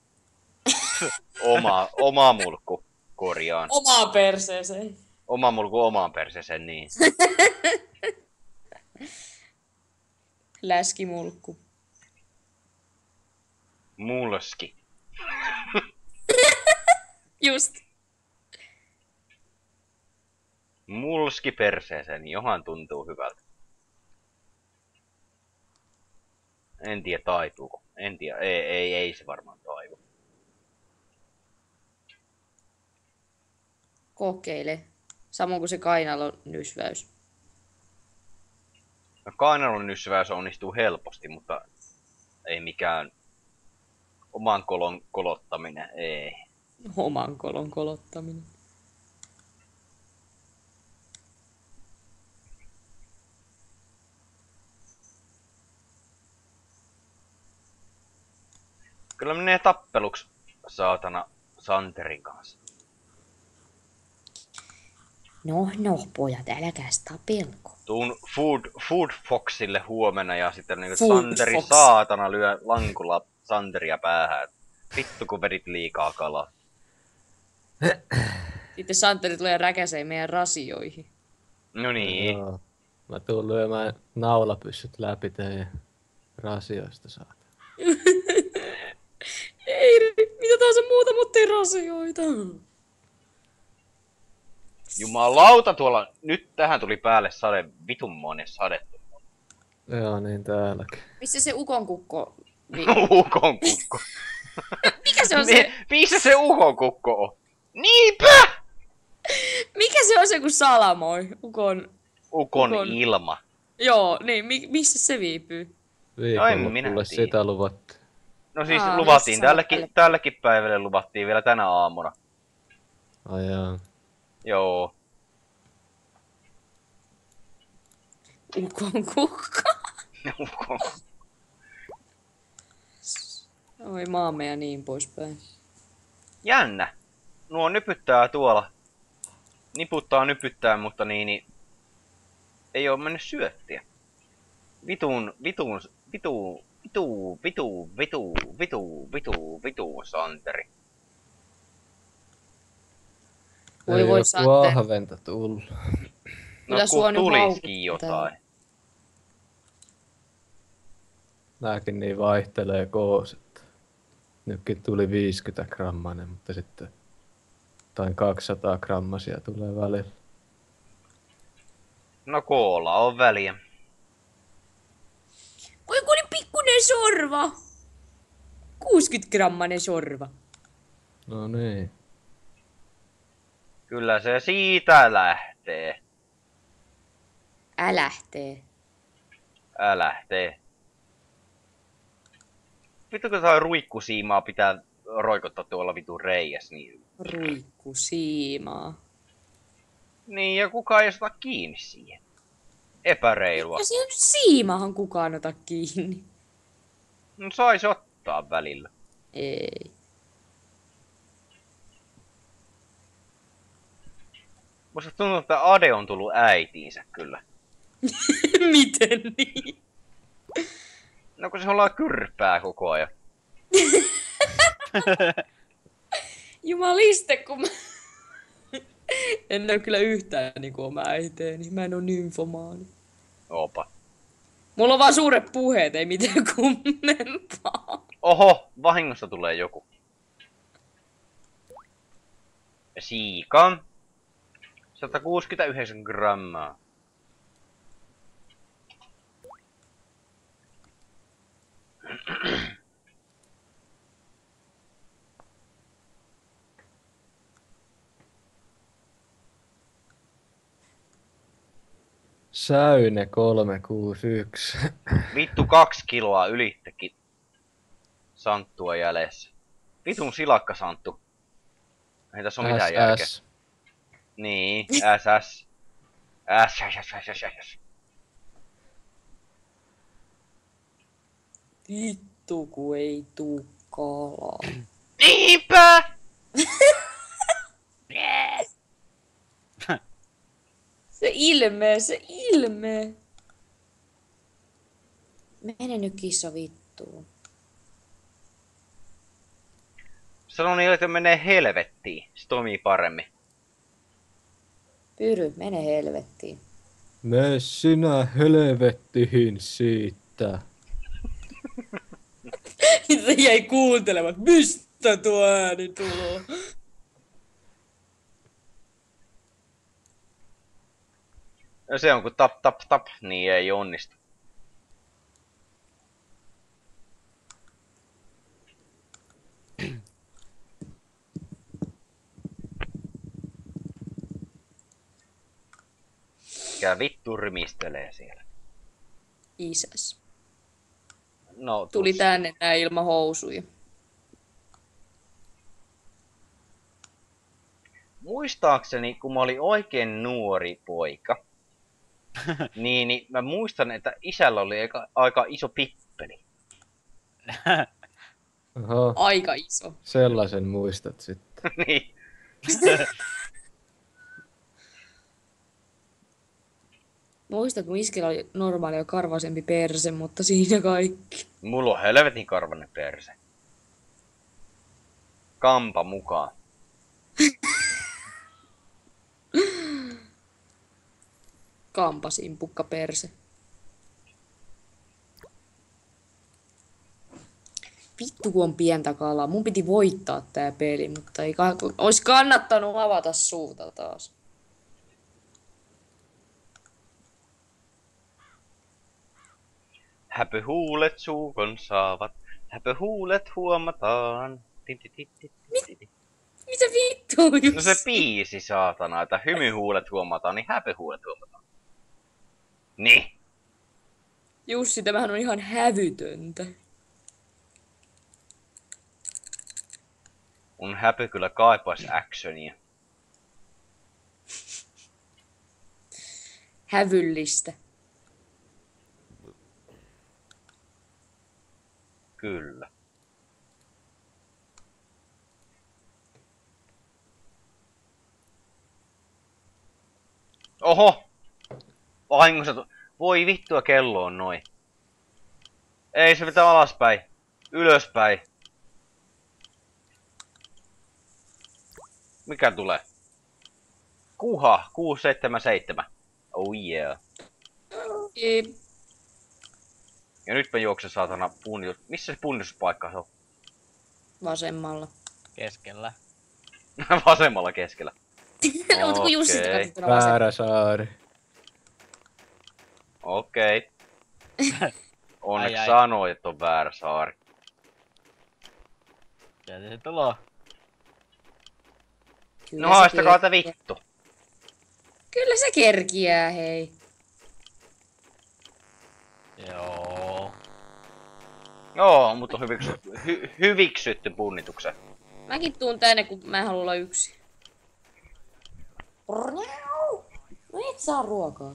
Oma mulkku korjaan. Omaan perseeseen. Oma mulkku omaan perseeseen, niin. Läskimulkku. Mulski. Just. Mulski perseeseen, johan tuntuu hyvältä. En tiedä taipuuko. En tiedä, ei se varmaan taivu. Kokeile. Samoin kuin se kainalon nysväys. No, kainalon nysväys onnistuu helposti, mutta ei mikään oman kolon kolottaminen, ei. Oman kolon kolottaminen. Kyllä menee tappeluksi, saatana, Santerin kanssa. No, pojat, älkääs tapelko. Tuun Food Foxille huomenna ja sitten niinku Food Santeri Fox. saatana lyö lankulla Santeria päähän. Vittu kun vedit liikaa kalaa. Sitten Santeri tulee räkäseen meidän rasioihin. No niin. Joo. Mä tuun lyömään naulapyssyt läpi teidän rasioista saat. Ei, mitä tahansa muuta, mutta ei rasioita. Jumalauta tuolla, nyt tähän tuli päälle sade, vitunmoinen sade. Joo, niin täälläkin. Missä se ukonkukko? Ukon kukko. Mikä se on se? Missä se ukon kukko on? Niinpä! Mikä se on se, kun salamoi? Ukon ilma. Joo, niin, missä se viipyy? Viikonlopulle sitä luvattiin. No siis Aa, luvattiin, missä sä oot tälläkin päivälle luvattiin vielä tänä aamuna. Ai jaa. Joo. Ukonkukko. Ukon. Oi maamme ja niin poispäin. Jännä. Nuo nypyttää tuolla. Nypyttää, mutta niin ei oo mennyt syöttiä. Vitu, Santeri. Voi Ei voi oo Santeri. ahventa tullut. No Kyllä sua kun nyt tuliskin haukuttaa. jotain. Nääkin niin vaihtelee kooset. Nytkin tuli 50 grammanen, mutta sitten tai 200 grammasia tulee välillä. No koolla on väliä. Oi kun oli pikkunen sorva. 60-grammanen sorva. No niin. Kyllä se siitä lähtee. Älähtee. Lähtee. Vittu kun tää ruikkusiimaa pitää roikottaa tuolla vitun reijäs, niin... Ruikkusiimaa. Niin, ja kukaan ei ota kiinni siihen. Epäreilua. Ja se siimahan kukaan ota kiinni. No sais ottaa välillä. Ei. Musta tuntuu, että Ade on tullut äitiinsä kyllä. Miten niin? No kun se ollaan kyrpää koko ajan. Jumaliste, kun mä... En näy kyllä yhtään niinku oma äiteeni. Mä en oo nymfomaani. Opa. Mulla on vaan suuret puheet, ei mitään kummempaa. Oho, vahingossa tulee joku. Siika. 169 grammaa. Säyne 361. Vittu 2 kiloa ylittekin santtua jäljessä. Vitun silakka santtu. Ei tässä ole mitään järkeä. SS. Niin, SS. SS. Vittu, kun ei tuu kalaa. Niinpä! Se ilme. Mene nyt kissa vittuun. Sano niille, että menee helvettiin. Se toimii paremmin. Pyry, mene helvettiin. Mene sinä helvettihin siitä. Se jäi kuuntelemaan, mistä tuo ääni tulee. No se on kun tap tap tap, niin ei onnistu. Mikä vittu rymistelee siellä? Isäs. No, Tuli tuossa. tänne näin ilman housuja. Muistaakseni, kun mä olin oikein nuori poika, niin mä muistan, että isällä oli aika iso pippeli. Oho, Aika iso. sellaisen muistat sitten. Niin. Muistan, kun iskellä oli normaalia karvaisempi perse, mutta siinä kaikki. Mulla on helvetin karvanen perse. Kampa mukaan. Kampasimpukka perse. Vittu kun on pientä kalaa. Mun piti voittaa tää peli, mutta ei ois kannattanut avata suuta taas. Häpyhuulet suukon saavat, häpyhuulet huomataan. Mitä vittua, Jussi? No se biisi saatana, että hymyhuulet huomataan, niin häpyhuulet huomataan. Niin. Jussi, tämähän on ihan hävytöntä. Mun häpy kyllä kaipaisi actionia. Hävyllistä. Kyllä. Oho! Vahingossa voi vittua, kello on noin. Ei, se pitää alaspäin. Ylöspäin. Mikä tulee? Kuha 677. Oh yeah. Ja nyt mä juoksen saatana punnitus. Missä se punnituspaikka on? Vasemmalla. Keskellä. Vasemmalla keskellä. Mutta kun Jussi sitä Okei. katsottuna vasemmalla. Väärä saari. Okei. Onneksi Ai. sanoit, että on väärä saari. Sieltä se tulee. Kyllä No se haistakaa te kerkiää. vittu. Kyllä se kerkiää, hei. Joo. Joo, mutta on hyviksytty punnituksen. Mäkin tuun tänne, kun mä haluan olla yksin. No et saa ruokaa.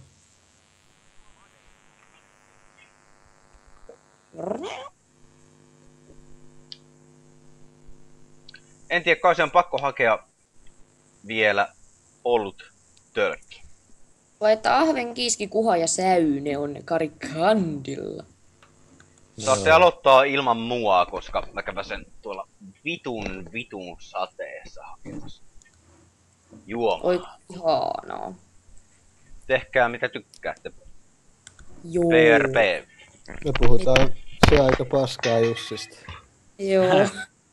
En tiedä, kai se on pakko hakea vielä ollut tölkki. Vai että ahven, kiiski, kuha ja säyne on karikandilla. Saatte aloittaa ilman mua, koska mä käväsen tuolla vitun sateessa hakemassa juomaa. Oi, ihanaa. Tehkää mitä tykkäätte. Joo. PRP. Me puhutaan se aika paskaa Jussista. Joo.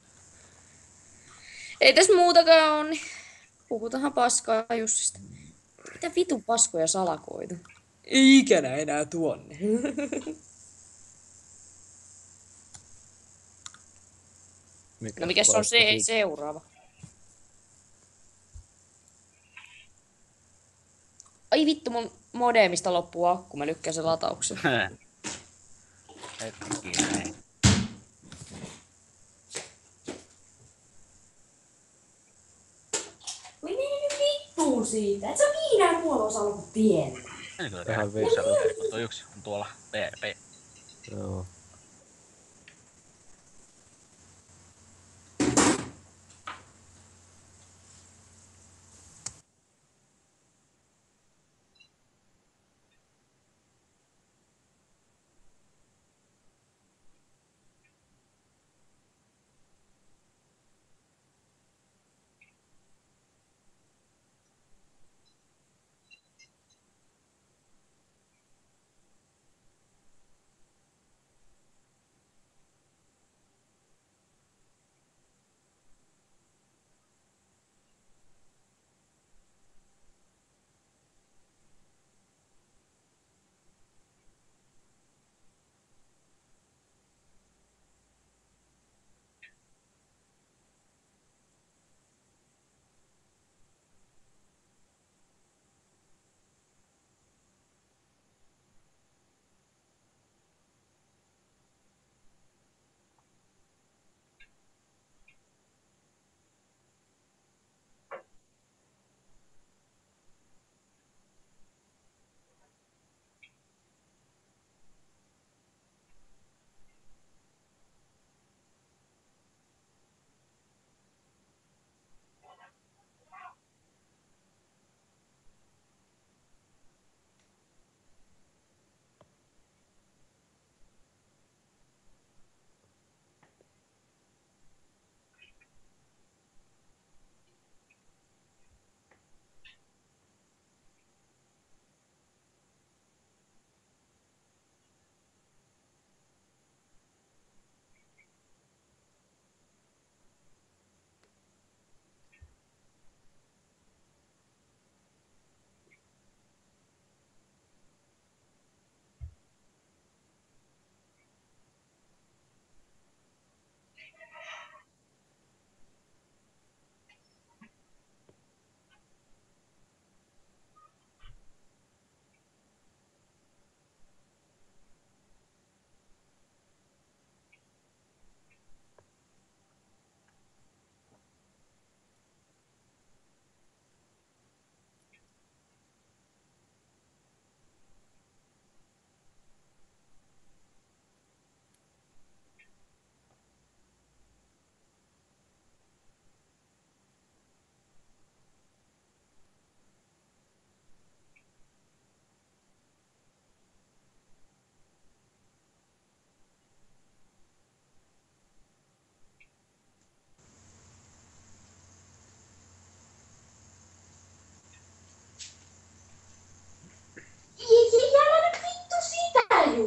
Ei tässä muutakaan on. Niin puhutaanhan paskaa Jussista. Mitä vitun paskoja salakoita? Ei ikänä enää tuonne. No mikäs on se seuraava? Ai vittu, mun modemista loppuu akku, mä lykkään sen latauksen. Hetkinen. Voi mene nyt vittuun siitä, et sä miinään muualla osaa olla kuin pieni. Meni kyllä Tähän tehdä vittu. kuusi, tuo yksi on tuolla PRP. Joo.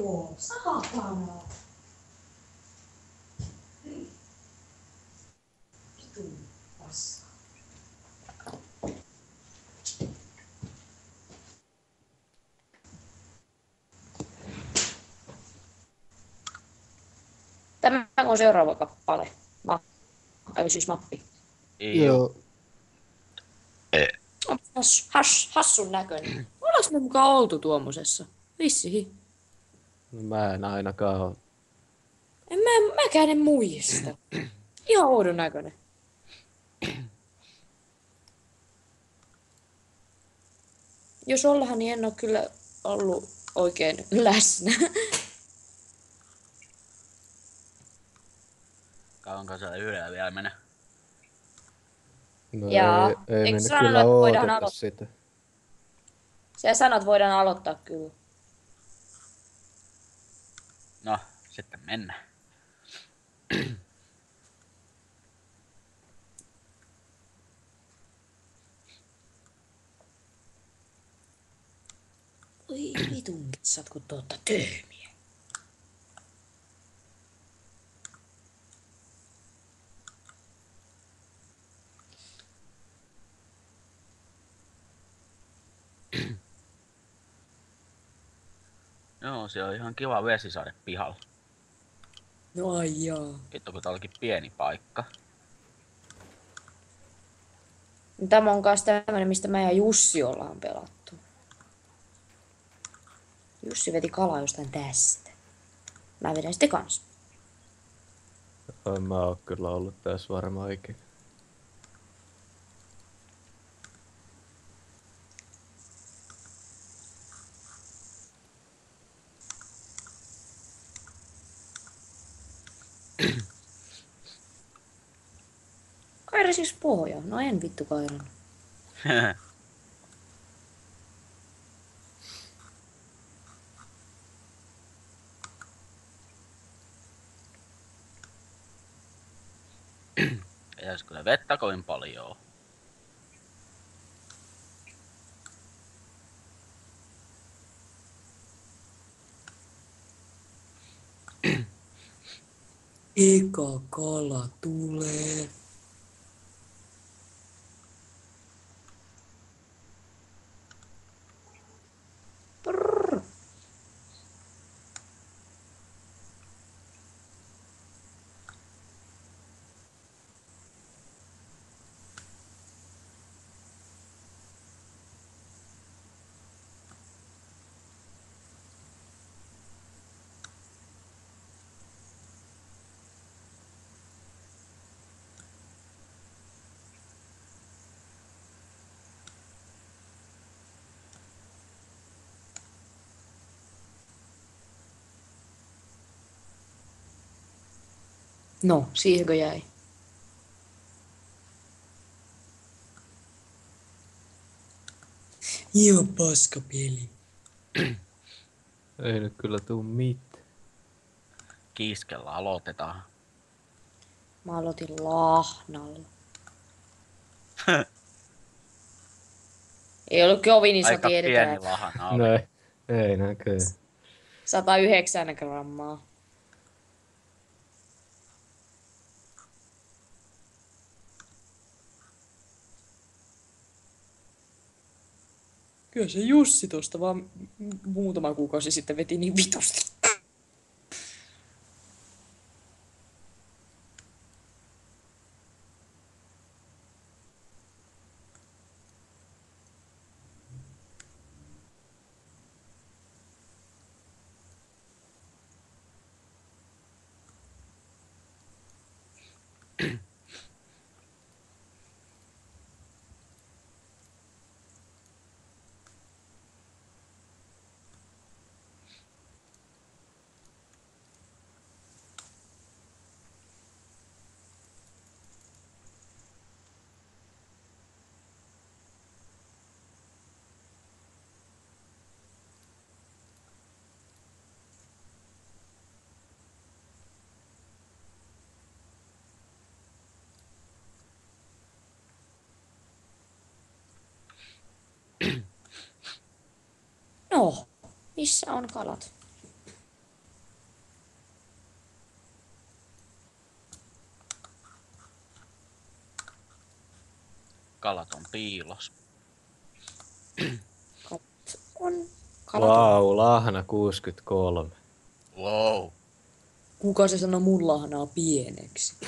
Saatana. Vitu paska. Tämä on seuraava kappale. Siis mappi. Joo. On hassun näköinen. Ollaanko me mukaan oltu tuommoisessa? Vissiin. No, mä en ainakaan oo. Mäkään en muista. Ihan oudon näköinen. Jos ollaan, niin en ole kyllä ollut oikein läsnä. Kauanko se yhdellä vielä menee? No Jaa. ei Eikö me nyt sanonut, kyllä että voidaan ooteta aloittaa? sitä. Sä sanot, voidaan aloittaa kyllä. No, sitten mennään. Oi vitun kitsat, kun te ootte tyhmiä. Joo, se on ihan kiva vesisade pihalla. No ai jaa. Vittu, kun tää olikin pieni paikka. Tämä on kans tämmönen, mistä mä ja Jussi ollaan pelattu. Jussi veti kalaa jostain tästä. Mä vedän sitten kans. En mä oo kyllä ollut tässä varmaan ikinä. Kairasis pohja. No en vittu kairan. Ei ois kyllä vettä kovin paljon. Eka kala tulee. Prrr. No, siihenkö jäi? Ihan paska peli. Ei nyt kyllä tuu mitään. Kiiskellä aloitetaan. Mä aloitin lahnalla. Ei ollut kovin iso, Aika tiedetään. pieni lahana oli. No ei näköjään. 109 grammaa. Kyllä se Jussi tosta vaan muutama kuukausi sitten veti niin vitusti. No, missä on kalat? Kalat on piilos. On kalat. Vau, lahna 63. Wow. Kuka se sanoo mun lahnaa pieneksi?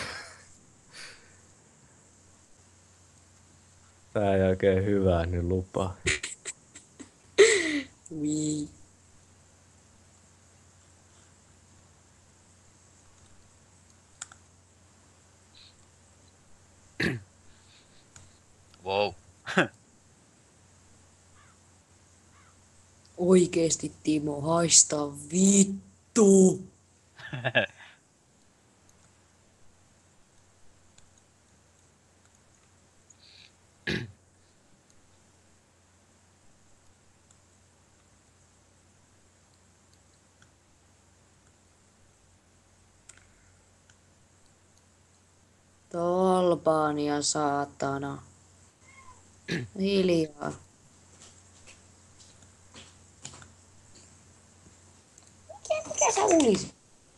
Tää ei oikein hyvää nyt lupaa. Ui. Wow. Oikeesti Timo, haista vittu. Tolbaania saatana. Hiljaa. Mikä sä ulisit?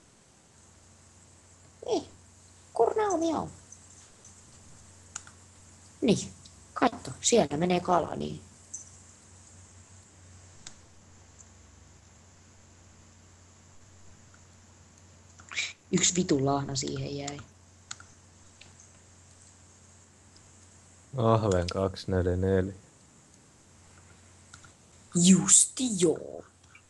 Niin, kurnaa miau. Niin, katso, siellä menee kala niin. Yksi vitun lahna siihen jäi. Ahven 244. Justi joo.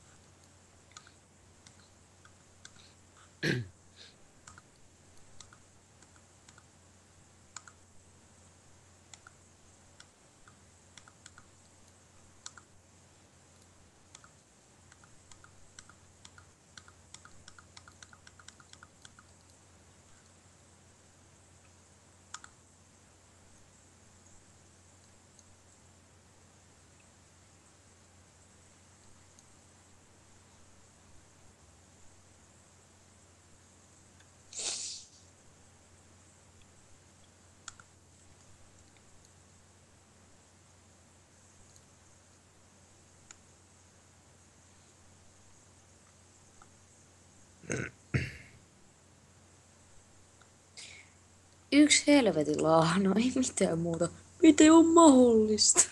Yksi helvetin lahna, ei mitään muuta. Miten on mahdollista?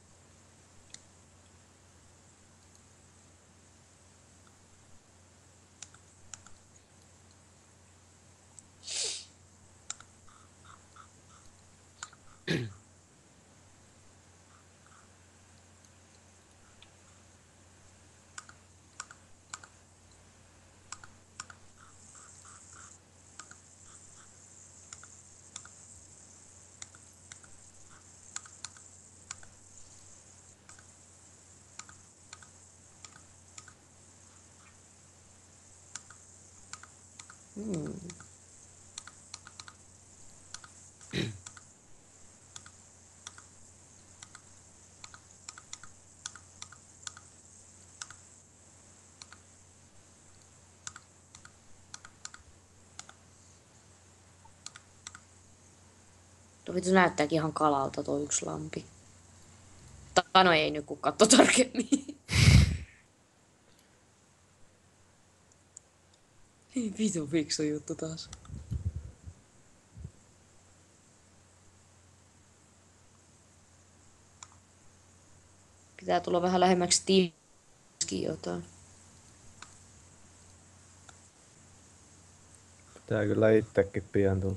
Tuo vittu näyttääkin ihan kalalta tuo yksi lampi. Tai no ei nyt kun katso tarkemmin. Vitu fiksu juttu taas. Pitää tulla vähän lähemmäksi tiiviskin jotain. Pitää kyllä itsekin pian tulla.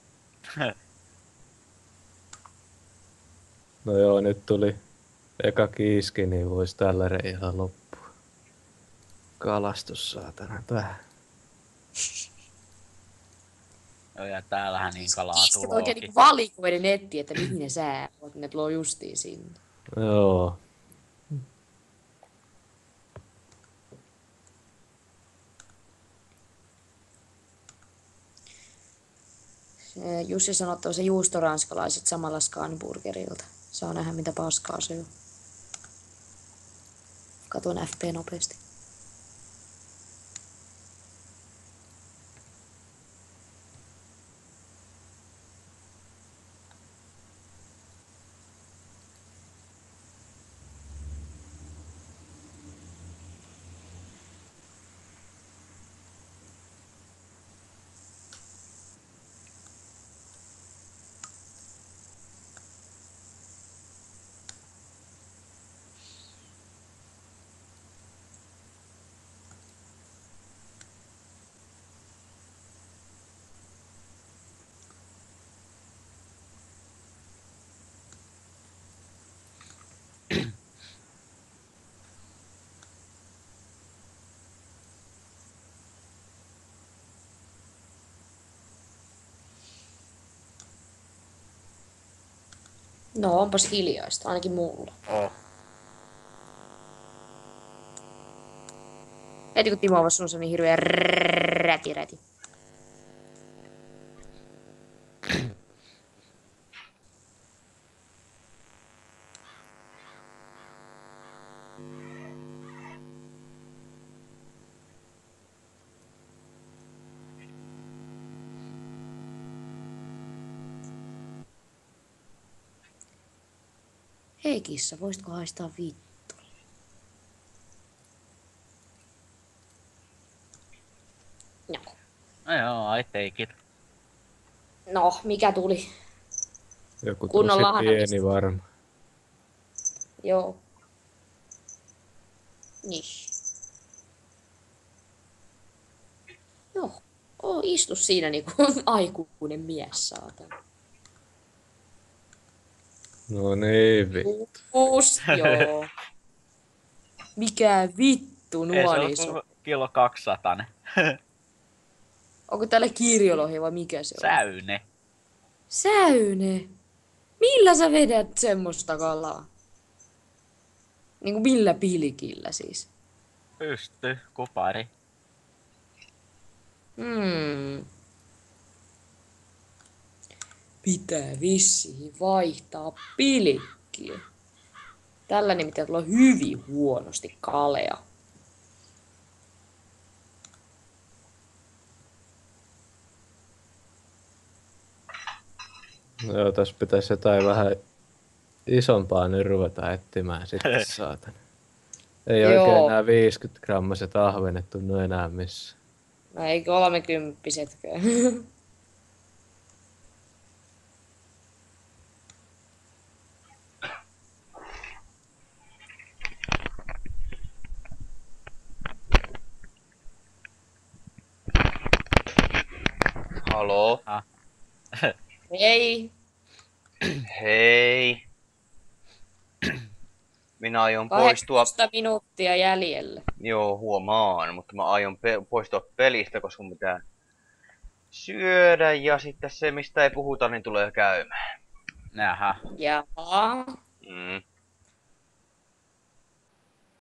No joo, nyt tuli eka kiiski, niin vois tällä reijalla loppua. Kalastus saatana tää. Joo, ja täällähän niin kalaa Kiskot oikein tulookin. niinku valikoiden etti, että mihin ne sää oot. Ne tuloo justiin sinne. Joo. Jussi sanoi, että on se juustoranskalaiset samalla Scanburgerilta. Saa nähdä mitä paskaa se on. Katon FP nopeasti. No onpas hiljaista, ainakin mulla. Oh. Heti kun Timo avasi sun, se on niin hirveä räti. Hei kissa, voisitko haistaa vittu? No. No joo, I take it. No, mikä tuli? Joku Kunnon tosi lahanallista. pieni varma. Joo. Niin. Joo. Istu siinä niinku aikuinen mies, saatana. No niin, vittu. Joo. Mikä vittu Ei nuo se niin on kilo 200. Onko täällä kirjolohi vai mikä se on? Säyne. Säyne. Millä sä vedät semmoista kalaa? Niinku millä pilkillä siis? Pysty, kupari. Pitää vissiin vaihtaa pilkkiä. Tällä nimittäin tulee hyvin huonosti kalea. No joo, tässä pitäisi jotain vähän isompaa nyt ruveta etsimään sitten, saatana. Ei Joo. oikein enää 50 grammaset ahvenet tunnu enää missä. No ei 30-setkään. Haloo? Ei. Hei. Minä aion poistua... 18 minuuttia jäljellä. Joo, huomaan, mutta mä aion poistua pelistä, koska mun pitää syödä ja sitten se, mistä ei puhuta, niin tulee käymään. Jaha. Jaa.